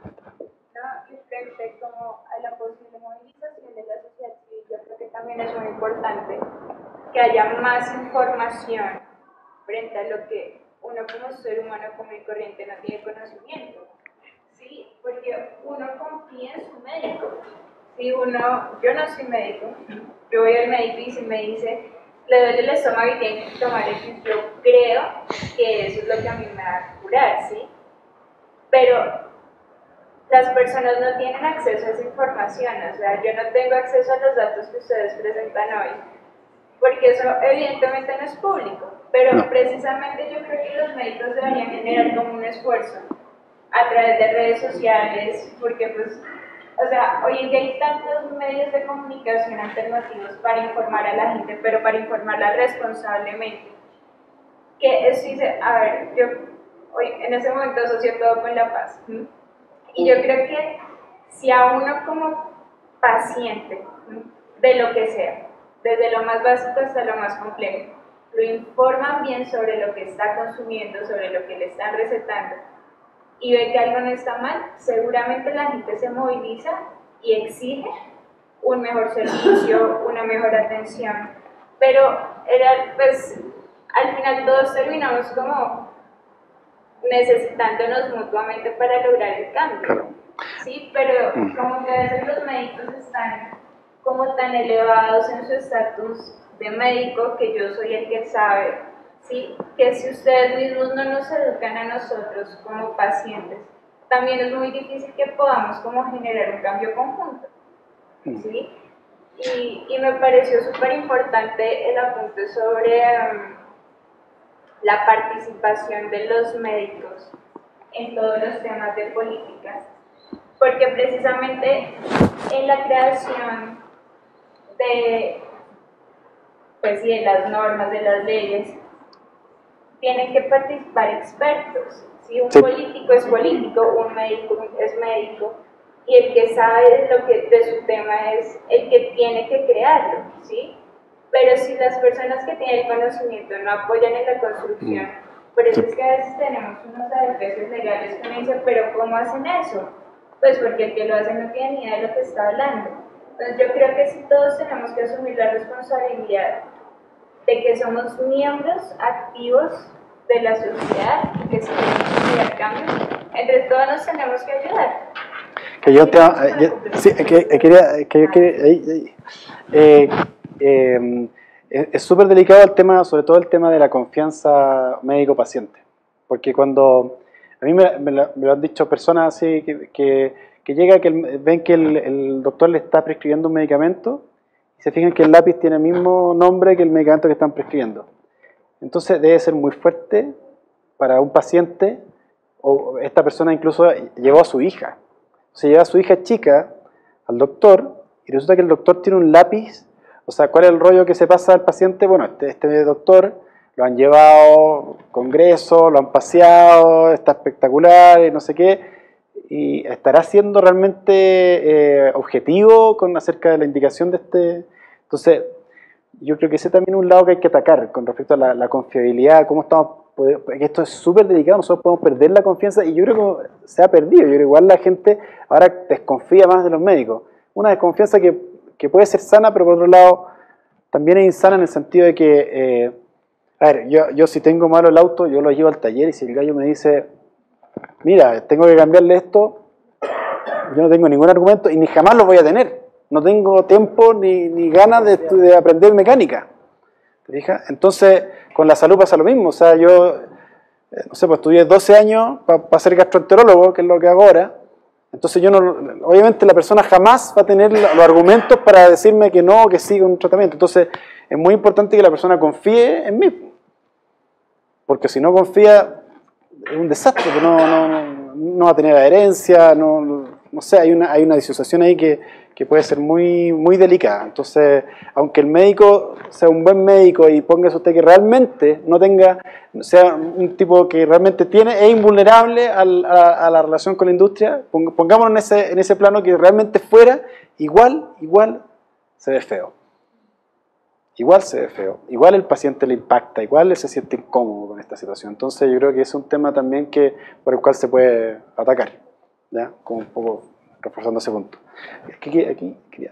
y frente como a la posible movilización de la sociedad civil, yo creo que también es muy importante que haya más información frente a lo que uno como ser humano común y corriente no tiene conocimiento, ¿sí? Porque uno confía en su médico, ¿sí? Uno, yo no soy médico, yo voy al médico y si me dice, le duele el estómago y tiene que tomar el, yo creo que eso es lo que a mí me va a curar, ¿sí? Pero las personas no tienen acceso a esa información, o sea, yo no tengo acceso a los datos que ustedes presentan hoy, porque eso evidentemente no es público, pero no. Precisamente yo creo que los médicos deberían generar como un esfuerzo a través de redes sociales, porque pues, o sea, hoy en día hay tantos medios de comunicación alternativos para informar a la gente, pero para informarla responsablemente, que eso dice, a ver, yo hoy en ese momento asocio todo con la paz, ¿sí? Y yo creo que si a uno como paciente, ¿sí? De lo que sea, desde lo más básico hasta lo más complejo, lo informan bien sobre lo que está consumiendo, sobre lo que le están recetando, y ve que algo no está mal, seguramente la gente se moviliza y exige un mejor servicio, una mejor atención, pero era, pues, al final todos terminamos como necesitándonos mutuamente para lograr el cambio, ¿sí? Pero como que a veces los médicos están como tan elevados en su estatus de médico que yo soy el que sabe ¿sí? Que si ustedes mismos no nos educan a nosotros como pacientes, también es muy difícil que podamos como generar un cambio conjunto, ¿sí? Y, y me pareció súper importante el apunte sobre um, la participación de los médicos en todos los temas de políticas, porque precisamente en la creación de, pues, sí, de las normas, de las leyes, tienen que participar expertos, ¿sí? Un sí. político es político, un médico es médico, y el que sabe de, lo que, de su tema es el que tiene que crearlo, ¿sí? Pero si las personas que tienen el conocimiento no apoyan en la construcción, por eso es que a veces tenemos unos adversos legales que me dicen, pero ¿cómo hacen eso? Pues porque el que lo hace no tiene ni idea de lo que está hablando. Entonces yo creo que sí todos tenemos que asumir la responsabilidad de que somos miembros activos de la sociedad y que si queremos crear cambios, entre todos nos tenemos que ayudar. Que yo te, eh, yo, sí, que, que quería, que yo quería, eh, eh, eh, es súper delicado el tema, sobre todo el tema de la confianza médico-paciente, porque cuando a mí me, me, lo, me lo han dicho personas así que, que, que llega que el, ven que el, el doctor le está prescribiendo un medicamento y se fijan que el lápiz tiene el mismo nombre que el medicamento que están prescribiendo. Entonces debe ser muy fuerte para un paciente, o esta persona incluso llevó a su hija. Se lleva a su hija chica al doctor y resulta que el doctor tiene un lápiz. O sea, ¿cuál es el rollo que se pasa al paciente? Bueno, este, este doctor lo han llevado a congreso, lo han paseado, está espectacular y no sé qué, y estará siendo realmente eh, objetivo con acerca de la indicación de este. Entonces, yo creo que ese también es un lado que hay que atacar con respecto a la, la confiabilidad, cómo estamos. Porque esto es súper delicado, nosotros podemos perder la confianza y yo creo que se ha perdido. Yo creo que igual la gente ahora desconfía más de los médicos. Una desconfianza que, que puede ser sana, pero por otro lado también es insana en el sentido de que, eh, a ver, yo, yo si tengo malo el auto, yo lo llevo al taller y si el gallo me dice, mira, tengo que cambiarle esto, yo no tengo ningún argumento y ni jamás lo voy a tener. No tengo tiempo ni, ni ganas de, de aprender mecánica. ¿Te fijas? Entonces, con la salud pasa lo mismo. O sea, yo, eh, no sé, pues estudié doce años para pa ser gastroenterólogo, que es lo que hago ahora. Entonces, yo no, obviamente la persona jamás va a tener los argumentos para decirme que no, que sí, con un tratamiento. Entonces, es muy importante que la persona confíe en mí. Porque si no confía, es un desastre. No, no, no, no va a tener adherencia, no, no sé, hay una, hay una disociación ahí que, que puede ser muy, muy delicada. Entonces, aunque el médico sea un buen médico y póngase usted que realmente no tenga, sea un tipo que realmente tiene, es invulnerable al, a, a la relación con la industria, pongámonos en ese, en ese plano que realmente fuera, igual, igual se ve feo. Igual se ve feo, igual el paciente le impacta, igual él se siente incómodo con esta situación. Entonces yo creo que es un tema también que, por el cual se puede atacar, ¿ya? Como un poco reforzando ese punto. Aquí, aquí quería...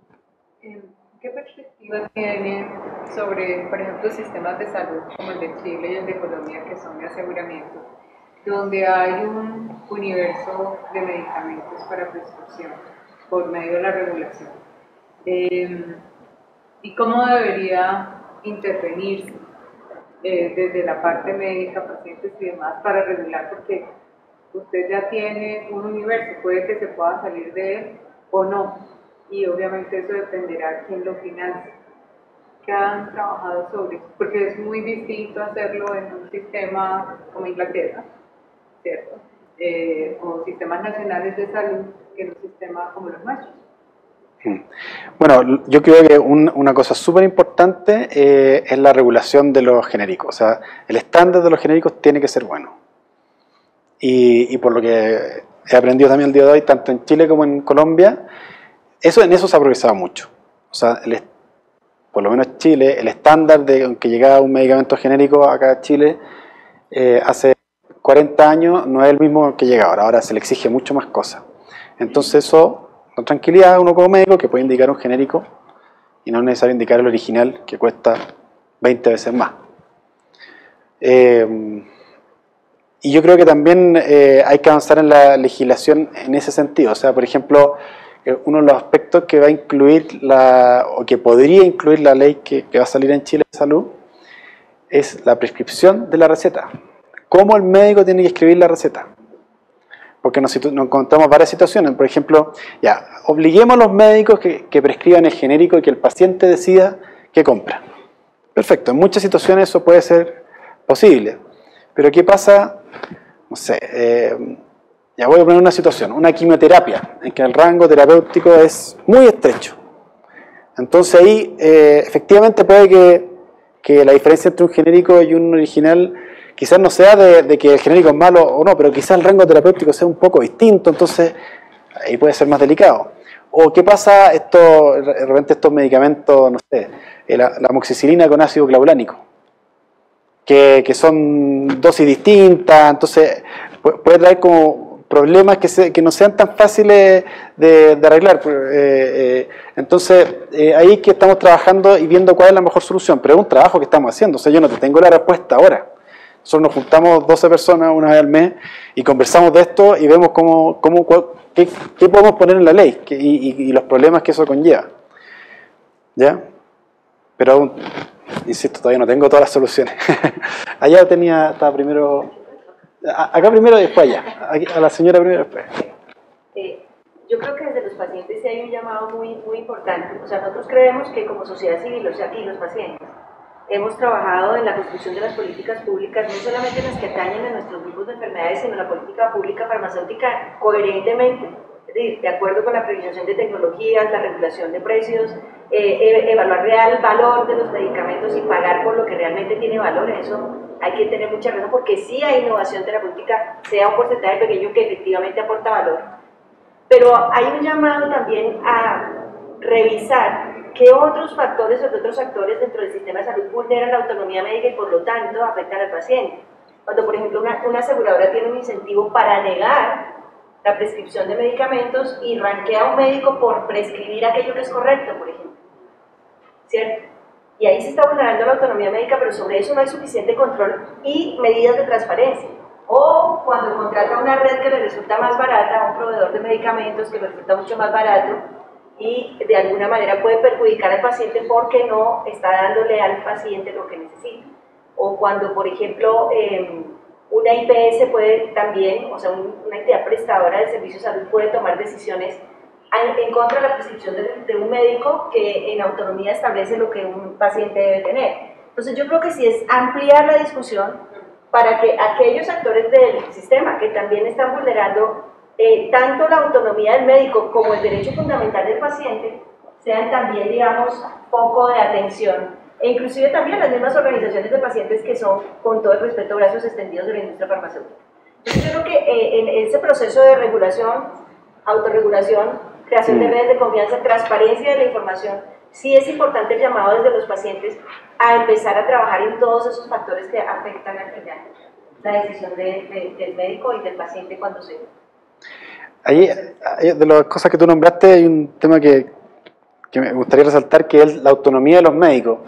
¿Qué perspectivas tienen sobre, por ejemplo, sistemas de salud como el de Chile y el de Colombia, que son de aseguramiento, donde hay un universo de medicamentos para prescripción por medio de la regulación? Eh, ¿Y cómo debería intervenirse eh, desde la parte médica, pacientes y demás para regular? Porque usted ya tiene un universo, puede que se pueda salir de él o no, y obviamente eso dependerá de quién lo financie. ¿Qué han trabajado sobre eso? Porque es muy distinto hacerlo en un sistema como Inglaterra, ¿cierto? Eh, o sistemas nacionales de salud que en un sistema como los nuestros. Bueno, yo creo que un, una cosa súper importante eh, es la regulación de los genéricos. O sea, el estándar de los genéricos tiene que ser bueno. Y, y por lo que he aprendido también el día de hoy, tanto en Chile como en Colombia, eso, en eso se ha progresado mucho. O sea, el, por lo menos en Chile, el estándar de que llegaba un medicamento genérico acá a Chile eh, hace cuarenta años no es el mismo que llega ahora. Ahora se le exige mucho más cosas. Entonces eso... Con tranquilidad, uno como médico que puede indicar un genérico y no es necesario indicar el original que cuesta veinte veces más. Eh, y yo creo que también eh, hay que avanzar en la legislación en ese sentido. O sea, por ejemplo, eh, uno de los aspectos que va a incluir la, o que podría incluir la ley que, que va a salir en Chile de salud es la prescripción de la receta. ¿Cómo el médico tiene que escribir la receta? Porque nos, nos encontramos varias situaciones. Por ejemplo, ya, obliguemos a los médicos que, que prescriban el genérico y que el paciente decida qué compra. Perfecto, en muchas situaciones eso puede ser posible. Pero ¿qué pasa? No sé, eh, ya voy a poner una situación, una quimioterapia, en que el rango terapéutico es muy estrecho. Entonces ahí, eh, efectivamente puede que, que la diferencia entre un genérico y un original quizás no sea de, de que el genérico es malo o no, pero quizás el rango terapéutico sea un poco distinto, entonces ahí puede ser más delicado. O qué pasa esto, de repente estos medicamentos, no sé, la, la amoxicilina con ácido clavulánico, que, que son dosis distintas, entonces puede traer como problemas que, se, que no sean tan fáciles de, de arreglar. Eh, eh, entonces, eh, ahí que estamos trabajando y viendo cuál es la mejor solución, pero es un trabajo que estamos haciendo, o sea, yo no te tengo la respuesta ahora. Nosotros nos juntamos doce personas una vez al mes y conversamos de esto y vemos cómo, cómo, cuál, qué, qué podemos poner en la ley qué, y, y, y los problemas que eso conlleva. ¿Ya? Pero aún, insisto, todavía no tengo todas las soluciones. Allá tenía, estaba primero, acá primero y después allá. Aquí, a la señora primero y después. Eh, yo creo que desde los pacientes sí hay un llamado muy, muy importante. O sea, nosotros creemos que como sociedad civil, o sea, aquí los pacientes, hemos trabajado en la construcción de las políticas públicas, no solamente en las que atañen a nuestros grupos de enfermedades, sino en la política pública farmacéutica coherentemente, es decir, de acuerdo con la priorización de tecnologías, la regulación de precios, eh, evaluar real valor de los medicamentos y pagar por lo que realmente tiene valor. Eso hay que tener mucha razón, porque sí hay innovación terapéutica, sea un porcentaje pequeño que efectivamente aporta valor. Pero hay un llamado también a revisar qué otros factores o qué otros actores dentro del sistema de salud vulneran la autonomía médica y por lo tanto afectan al paciente. Cuando, por ejemplo, una, una aseguradora tiene un incentivo para negar la prescripción de medicamentos y ranquea a un médico por prescribir aquello que es correcto, por ejemplo. ¿Cierto? Y ahí se está vulnerando la autonomía médica, pero sobre eso no hay suficiente control y medidas de transparencia. O cuando contrata una red que le resulta más barata, a un proveedor de medicamentos que le resulta mucho más barato, y de alguna manera puede perjudicar al paciente porque no está dándole al paciente lo que necesita. O cuando, por ejemplo, eh, una I P S puede también, o sea, un, una entidad prestadora de servicios de salud puede tomar decisiones en, en contra de la prescripción de, de un médico que en autonomía establece lo que un paciente debe tener. Entonces yo creo que sí es ampliar la discusión para que aquellos actores del sistema que también están vulnerando Eh, tanto la autonomía del médico como el derecho fundamental del paciente sean también, digamos, foco de atención, e inclusive también las mismas organizaciones de pacientes que son, con todo el respeto, brazos extendidos de la industria farmacéutica. Entonces yo creo que eh, en ese proceso de regulación, autorregulación, creación de redes de confianza, transparencia de la información, sí es importante el llamado desde los pacientes a empezar a trabajar en todos esos factores que afectan al final la decisión de, de, del médico y del paciente cuando se... Ahí, de las cosas que tú nombraste, hay un tema que, que me gustaría resaltar, que es la autonomía de los médicos.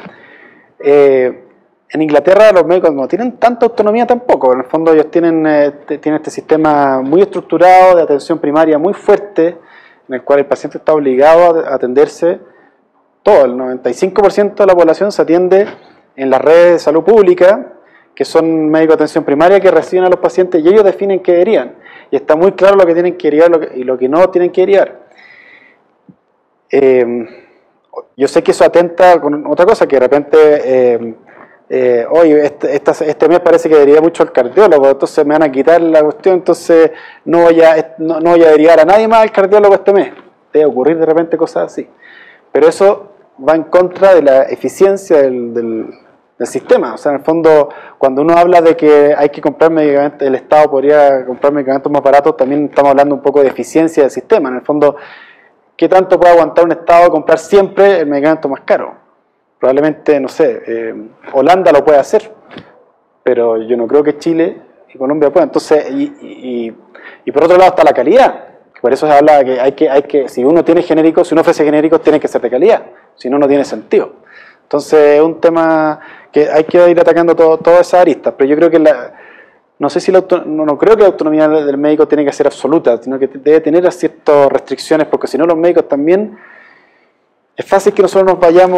Eh, en Inglaterra los médicos no tienen tanta autonomía tampoco, en el fondo ellos tienen, eh, tienen este sistema muy estructurado de atención primaria muy fuerte, en el cual el paciente está obligado a atenderse todo, el noventa y cinco por ciento de la población se atiende en las redes de salud pública, que son médicos de atención primaria que reciben a los pacientes y ellos definen qué deberían. Y está muy claro lo que tienen que derivar lo que, y lo que no tienen que derivar. Eh, yo sé que eso atenta con otra cosa, que de repente, eh, eh, oye, este, esta, este mes parece que deriva mucho al cardiólogo, entonces me van a quitar la cuestión, entonces no voy a, no, no voy a derivar a nadie más al cardiólogo este mes. Debe ocurrir de repente cosas así. Pero eso va en contra de la eficiencia del... del del sistema. O sea, en el fondo, cuando uno habla de que hay que comprar medicamentos, el Estado podría comprar medicamentos más baratos, también estamos hablando un poco de eficiencia del sistema. En el fondo, ¿qué tanto puede aguantar un Estado comprar siempre el medicamento más caro? Probablemente, no sé, eh, Holanda lo puede hacer, pero yo no creo que Chile y Colombia puedan. Entonces, y, y, y por otro lado está la calidad. Por eso se habla de que hay que, hay que, si uno tiene genéricos, si uno ofrece genéricos, tiene que ser de calidad, si no, no tiene sentido. Entonces, es un tema que hay que ir atacando todo, todas esas aristas, pero yo creo que la, no sé si la auto, no, no creo que la autonomía del médico tiene que ser absoluta, sino que debe tener ciertas restricciones, porque si no los médicos también, es fácil que nosotros nos vayamos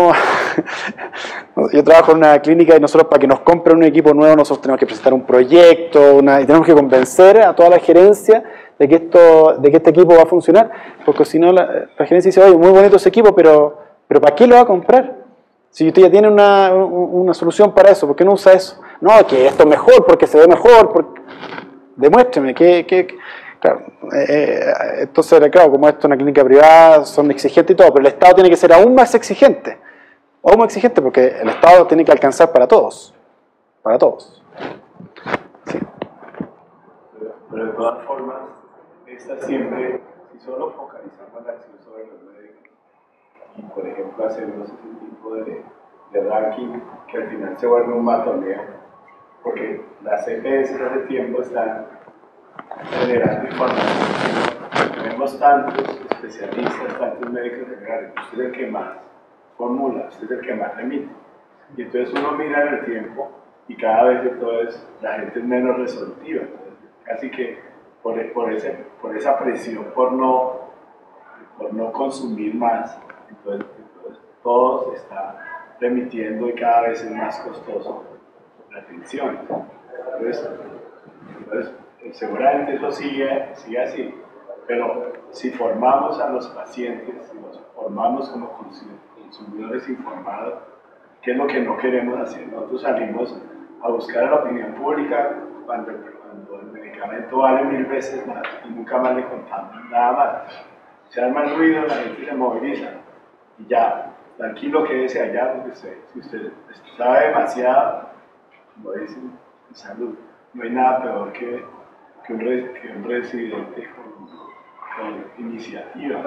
Yo trabajo en una clínica y nosotros para que nos compren un equipo nuevo nosotros tenemos que presentar un proyecto una, y tenemos que convencer a toda la gerencia de que, esto, de que este equipo va a funcionar, porque si no la, la gerencia dice, oye, muy bonito ese equipo, pero, pero ¿para qué lo va a comprar? Si usted ya tiene una, una solución para eso, ¿por qué no usa eso? No, que esto es mejor, porque se ve mejor, porque... demuéstreme que... que claro, eh, entonces, claro, como esto es una clínica privada, son exigentes y todo, pero el Estado tiene que ser aún más exigente, aún más exigente, porque el Estado tiene que alcanzar para todos, para todos. Sí. Pero, pero de todas formas, esta siempre, si solo focalizamos la acción sobre los médicos, y por ejemplo hacemos ese tipo de, de ranking, que al final se vuelve un matoneo, porque las E P S hace tiempo están generando información. Tenemos tantos especialistas, tantos médicos generales, usted es el que más formula, usted es el que más remite. Y entonces uno mira en el tiempo y cada vez entonces la gente es menos resolutiva. Casi que por, por, ese, por esa presión, por no, por no consumir más, entonces, entonces todo se está remitiendo y cada vez es más costoso la atención. Entonces, entonces seguramente eso sigue, sigue así, pero si formamos a los pacientes, si los formamos como consumidores informados, ¿qué es lo que no queremos hacer? Nosotros salimos a buscar a la opinión pública cuando, cuando el medicamento vale mil veces más y nunca más le contamos nada más. Se arma el ruido, la gente se moviliza y ya, tranquilo quédese allá, porque usted, si usted sabe demasiado, como dicen en salud, no hay nada peor que, que, un, que un residente con, con iniciativas.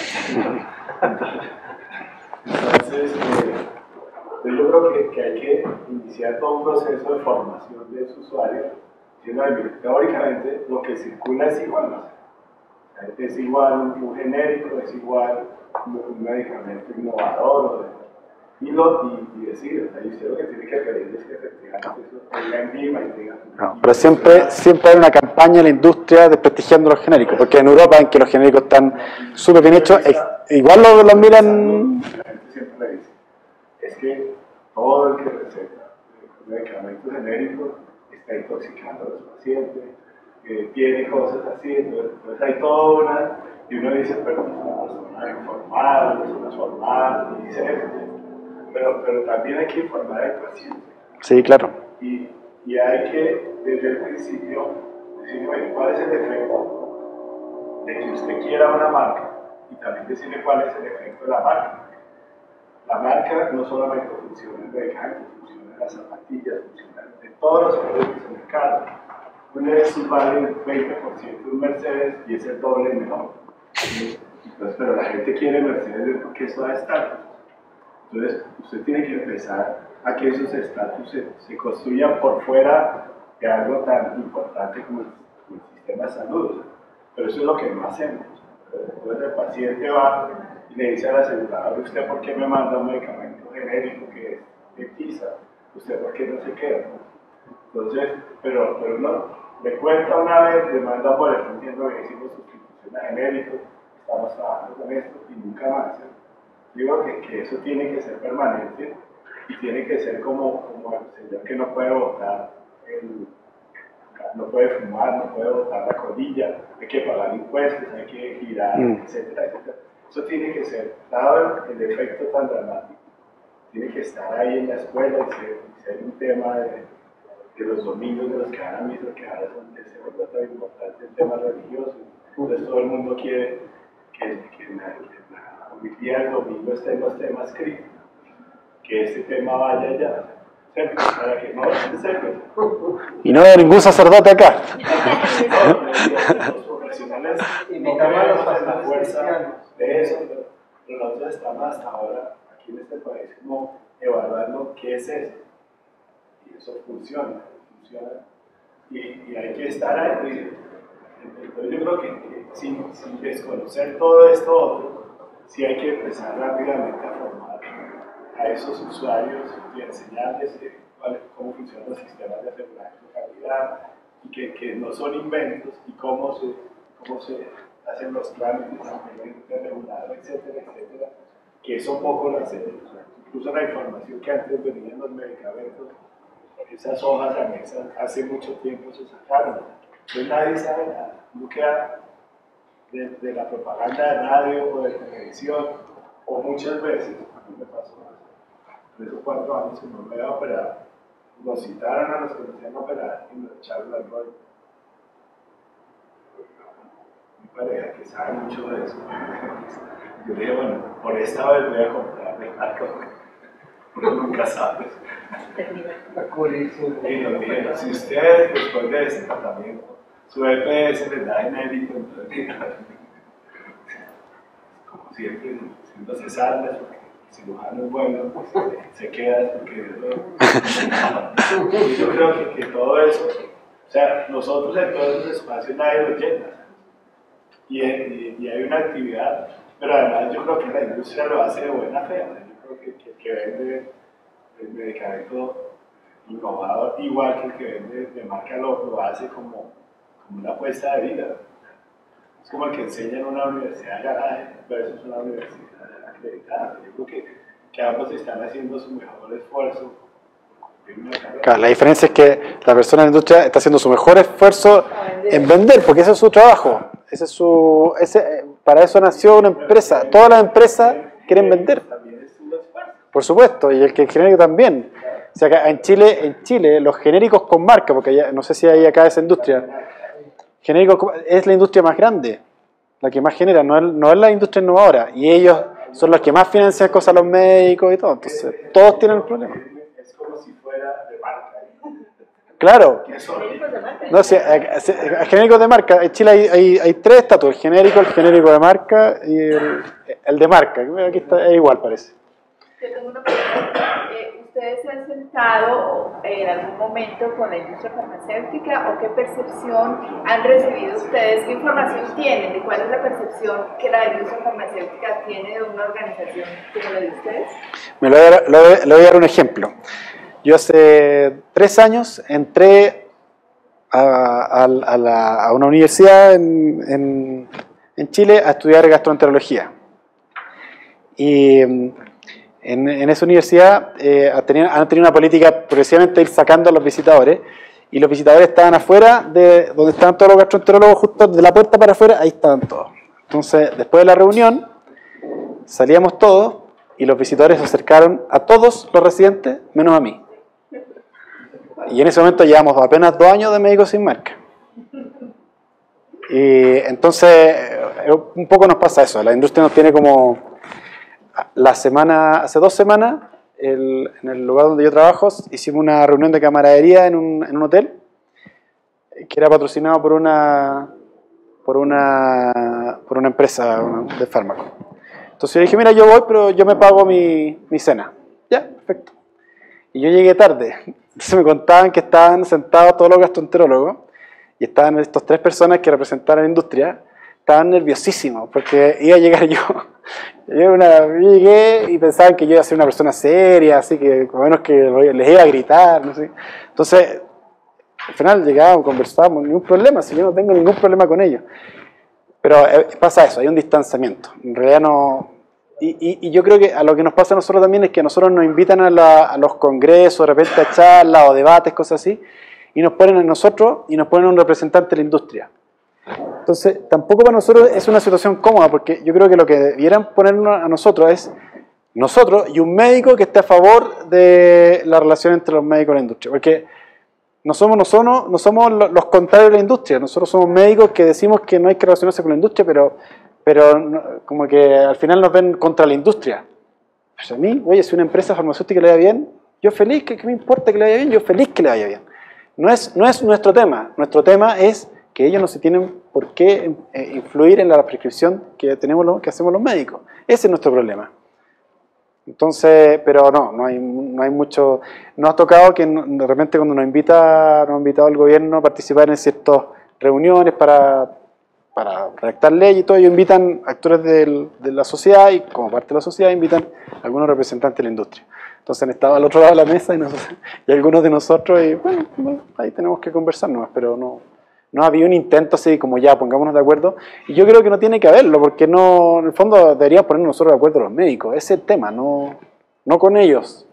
Entonces, eh, yo creo que, que hay que iniciar todo un proceso de formación de sus usuarios, diciendo que teóricamente lo que circula es igual, ¿no? Es igual un, un genérico, es igual un, un medicamento innovador, y, lo, y, y decir, o sea, y usted lo que tiene que pedir es que efectivamente eso tenga en viva y tenga... No, pero siempre, siempre hay una campaña en la industria desprestigiando los genéricos, porque en Europa, en que los genéricos están súper bien hechos, igual los, los miran... La gente siempre le dice, es que todo el que receta medicamentos genéricos está intoxicando a los pacientes, eh, tiene cosas así, entonces, entonces hay toda una, y uno dice, pero es una persona informada, una persona formada, y dice eso, pero, pero también hay que informar al paciente. Sí, claro. Y, y hay que, desde el principio, decirle, bueno, ¿cuál es el efecto de que usted quiera una marca? Y también decirle cuál es el efecto de la marca. La marca no solamente funciona en medicamentos, funciona en las zapatillas, funciona en todos los productos del mercado. Un Lexus vale el veinte por ciento de un Mercedes y es el doble mejor. Entonces, pero la gente quiere Mercedes porque eso da estatus. Entonces, usted tiene que empezar a que esos estatus se, se construyan por fuera de algo tan importante como el, como el sistema de salud. Pero eso es lo que no hacemos. Entonces, el paciente va y le dice al asegurador, ¿usted por qué me manda un medicamento genérico que es de tiza? ¿Usted por qué no se queda? Entonces, pero, pero no, le cuenta una vez, le manda un boletín diciendo que hicimos sustitución a genéricos, estamos trabajando con esto y nunca más. Digo que, que eso tiene que ser permanente y tiene que ser como, como el señor que no puede botar, el, no puede fumar, no puede botar la colilla, hay que pagar impuestos, hay que girar, mm. etcétera, etcétera. Eso tiene que ser, dado el, el efecto tan dramático, tiene que estar ahí en la escuela y ser, y ser un tema de, de los domingos, de los que van a misa, que ahora son, se vuelve tan importante el tema religioso. Entonces todo el mundo quiere que, que, la, que la, hoy día el domingo esté en los temas críticos, que ese tema vaya allá, ¿cierto? Para que no se sepa. Y no hay ningún sacerdote acá. No, los profesionales no tenemos la fuerza de eso, pero, pero nosotros estamos hasta ahora aquí en este país como evaluando qué es eso. Y eso funciona, funciona. Y, y hay que estar ahí. Entonces yo creo que, que sin, sin desconocer todo esto otro, sí hay que empezar rápidamente a formar a esos usuarios y enseñarles eh, ¿vale? Cómo funcionan los sistemas de aseguramiento de calidad y que, que no son inventos y cómo se, cómo se hacen los trámites ante el regulador, etcétera, etcétera, que eso poco lo hacemos. incluso la información que antes venía en los medicamentos, esas hojas anexas hace mucho tiempo se sacaron. Entonces nadie sabe nada, no queda de, de la propaganda de radio o de televisión, o muchas veces, a mí me pasó hace tres o cuatro años que no me había operado, nos citaron a los que nos iban a operar y nos echaron al rollo. Mi pareja, que sabe mucho de eso, yo le dije, bueno, por esta vez voy a comprarme algo, uno nunca sabe. Y nos dijeron, si ustedes después de ese tratamiento, su E P S les da genérico, entonces, como siempre, si no se salda, porque el cirujano es bueno, pues se queda, porque yo creo que, que todo eso, o sea, nosotros en todos esos espacios nadie los llena, y, y, y hay una actividad, pero además yo creo que la industria lo hace de buena fe, o sea, yo creo que, que, que vende el medicamento innovador, igual que el que vende de marca, lo, lo hace como, como una apuesta de vida. Es como el que enseña en una universidad de garaje versus una universidad acreditada. Yo creo que, que ambos están haciendo su mejor esfuerzo. Claro, la diferencia es que la persona en la industria está haciendo su mejor esfuerzo en vender, porque ese es su trabajo. Ese es su, ese, para eso nació una empresa. Todas las empresas quieren vender. Por supuesto, y el que el genérico también. O sea, que en Chile, en Chile, los genéricos con marca, porque ya, no sé si hay acá esa industria, genéricos es la industria más grande, la que más genera, no es, no es la industria innovadora. Y ellos son los que más financian cosas a los médicos y todo. Entonces, todos tienen el problema. Es como si fuera de marca. Claro. No, si, genéricos de marca, en Chile hay, hay, hay tres estatus, el genérico, el genérico de marca y el, el de marca. Aquí está, es igual, parece. Yo tengo una pregunta. Eh, ¿Ustedes se han sentado en algún momento con la industria farmacéutica o qué percepción han recibido ustedes? ¿Qué información tienen de cuál es la percepción que la industria farmacéutica tiene de una organización como la de ustedes? Me lo voy a, lo voy, le voy a dar un ejemplo. Yo hace tres años entré a, a, a, la, a una universidad en, en, en Chile a estudiar gastroenterología. Y en, en esa universidad eh, tenían, han tenido una política progresivamente de ir sacando a los visitadores, y los visitadores estaban afuera de donde estaban todos los gastroenterólogos, justo de la puerta para afuera, ahí estaban todos. Entonces, después de la reunión, salíamos todos y los visitadores se acercaron a todos los residentes, menos a mí. Y en ese momento llevamos apenas dos años de Médicos Sin Marca. Y entonces, un poco nos pasa eso, la industria nos tiene como... La semana, hace dos semanas, el, en el lugar donde yo trabajo, hicimos una reunión de camaradería en un, en un hotel, que era patrocinado por una, por una, por una empresa de fármacos. Entonces yo dije, mira, yo voy, pero yo me pago mi, mi cena. Ya, perfecto. Y yo llegué tarde. Entonces me contaban que estaban sentados todos los gastroenterólogos, y estaban estas tres personas que representaban la industria, estaban nerviosísimos, porque iba a llegar yo. Yo, una, yo llegué y pensaban que yo iba a ser una persona seria, así que por lo menos que les iba a gritar, no sé. Entonces, al final llegábamos, conversábamos, ningún problema, si yo no tengo ningún problema con ellos. Pero eh, pasa eso, hay un distanciamiento. En realidad no... Y, y, y yo creo que a lo que nos pasa a nosotros también es que a nosotros nos invitan a, la, a los congresos, de repente a charlas o debates, cosas así, y nos ponen a nosotros y nos ponen a un representante de la industria. Entonces, tampoco para nosotros es una situación cómoda, porque yo creo que lo que debieran ponernos a nosotros es nosotros y un médico que esté a favor de la relación entre los médicos y la industria, porque no somos, no somos, no somos los contrarios de la industria, nosotros somos médicos que decimos que no hay que relacionarse con la industria, pero, pero como que al final nos ven contra la industria. Pues a mí, oye, si una empresa farmacéutica le vaya bien, yo feliz, ¿qué, qué me importa que le vaya bien? Yo feliz que le vaya bien. No es, no es nuestro tema, nuestro tema es que ellos no se tienen por qué eh, influir en la prescripción que, tenemos los, que hacemos los médicos. Ese es nuestro problema. Entonces, pero no, no hay, no hay mucho... Nos ha tocado que de repente cuando nos invita, nos ha invitado el gobierno a participar en ciertas reuniones para, para redactar leyes y todo, ellos invitan actores del, de la sociedad y como parte de la sociedad invitan a algunos representantes de la industria. Entonces han estado al otro lado de la mesa y, nosotros, y algunos de nosotros, y bueno, bueno, ahí tenemos que conversar nomás, pero no... No había un intento así como ya, pongámonos de acuerdo. Y yo creo que no tiene que haberlo, porque no, en el fondo deberíamos ponernos nosotros de acuerdo los médicos. Ese es el tema, no, no con ellos,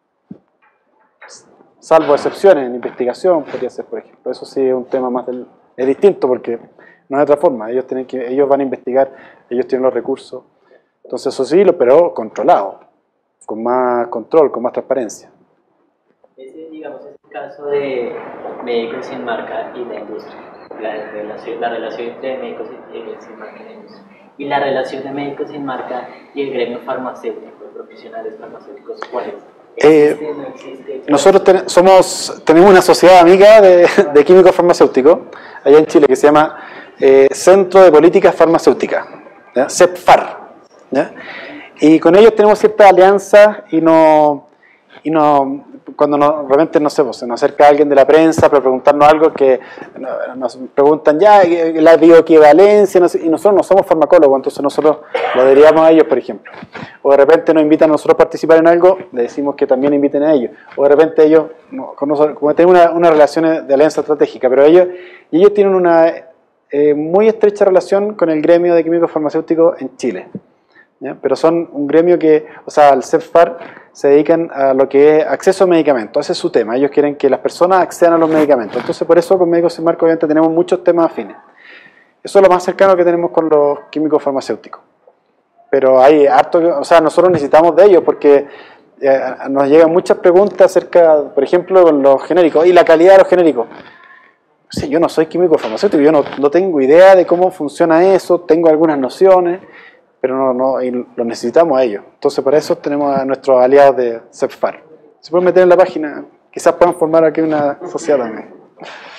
salvo excepciones en investigación, podría ser, por ejemplo. Eso sí es un tema más del, es distinto porque no hay otra forma. Ellos tienen que, ellos van a investigar, ellos tienen los recursos. Entonces eso sí, pero controlado, con más control, con más transparencia. Ese, digamos, es el caso de Médicos Sin Marca y la industria, la relación, la relación entre Médicos Sin Marca y la industria, y la relación de Médicos Sin Marca y el gremio farmacéutico, de profesionales farmacéuticos, ¿cuál es? ¿Existe, Eh, no existe? nosotros ten, somos, tenemos una sociedad amiga de, de químicos farmacéuticos, allá en Chile, que se llama eh, Centro de Políticas Farmacéuticas, ¿ya? CEPFAR, ¿ya? Y con ellos tenemos ciertas alianzas y no, y no cuando nos, realmente no sé, pues, se nos acerca alguien de la prensa para preguntarnos algo que nos preguntan ya la bioequivalencia, no sé, y nosotros no somos farmacólogos, entonces nosotros lo derivamos a ellos, por ejemplo. O de repente nos invitan a nosotros a participar en algo, le decimos que también inviten a ellos. O de repente ellos, con nosotros, como tenemos una, una relación de alianza estratégica, pero ellos, y ellos tienen una eh, muy estrecha relación con el gremio de químicos farmacéuticos en Chile. ¿Ya? Pero son un gremio que, o sea, al CEPFAR se dedican a lo que es acceso a medicamentos, ese es su tema, ellos quieren que las personas accedan a los medicamentos, entonces por eso con Médicos Sin Marca obviamente tenemos muchos temas afines. Eso es lo más cercano que tenemos con los químicos farmacéuticos, pero hay harto, o sea, nosotros necesitamos de ellos porque eh, nos llegan muchas preguntas acerca, por ejemplo, con los genéricos, y la calidad de los genéricos. Sí, yo no soy químico farmacéutico, yo no, no tengo idea de cómo funciona eso, tengo algunas nociones, pero no, no, y lo necesitamos a ellos. Entonces, para eso tenemos a nuestros aliados de CEPFAR. Se pueden meter en la página, quizás puedan formar aquí una sociedad también.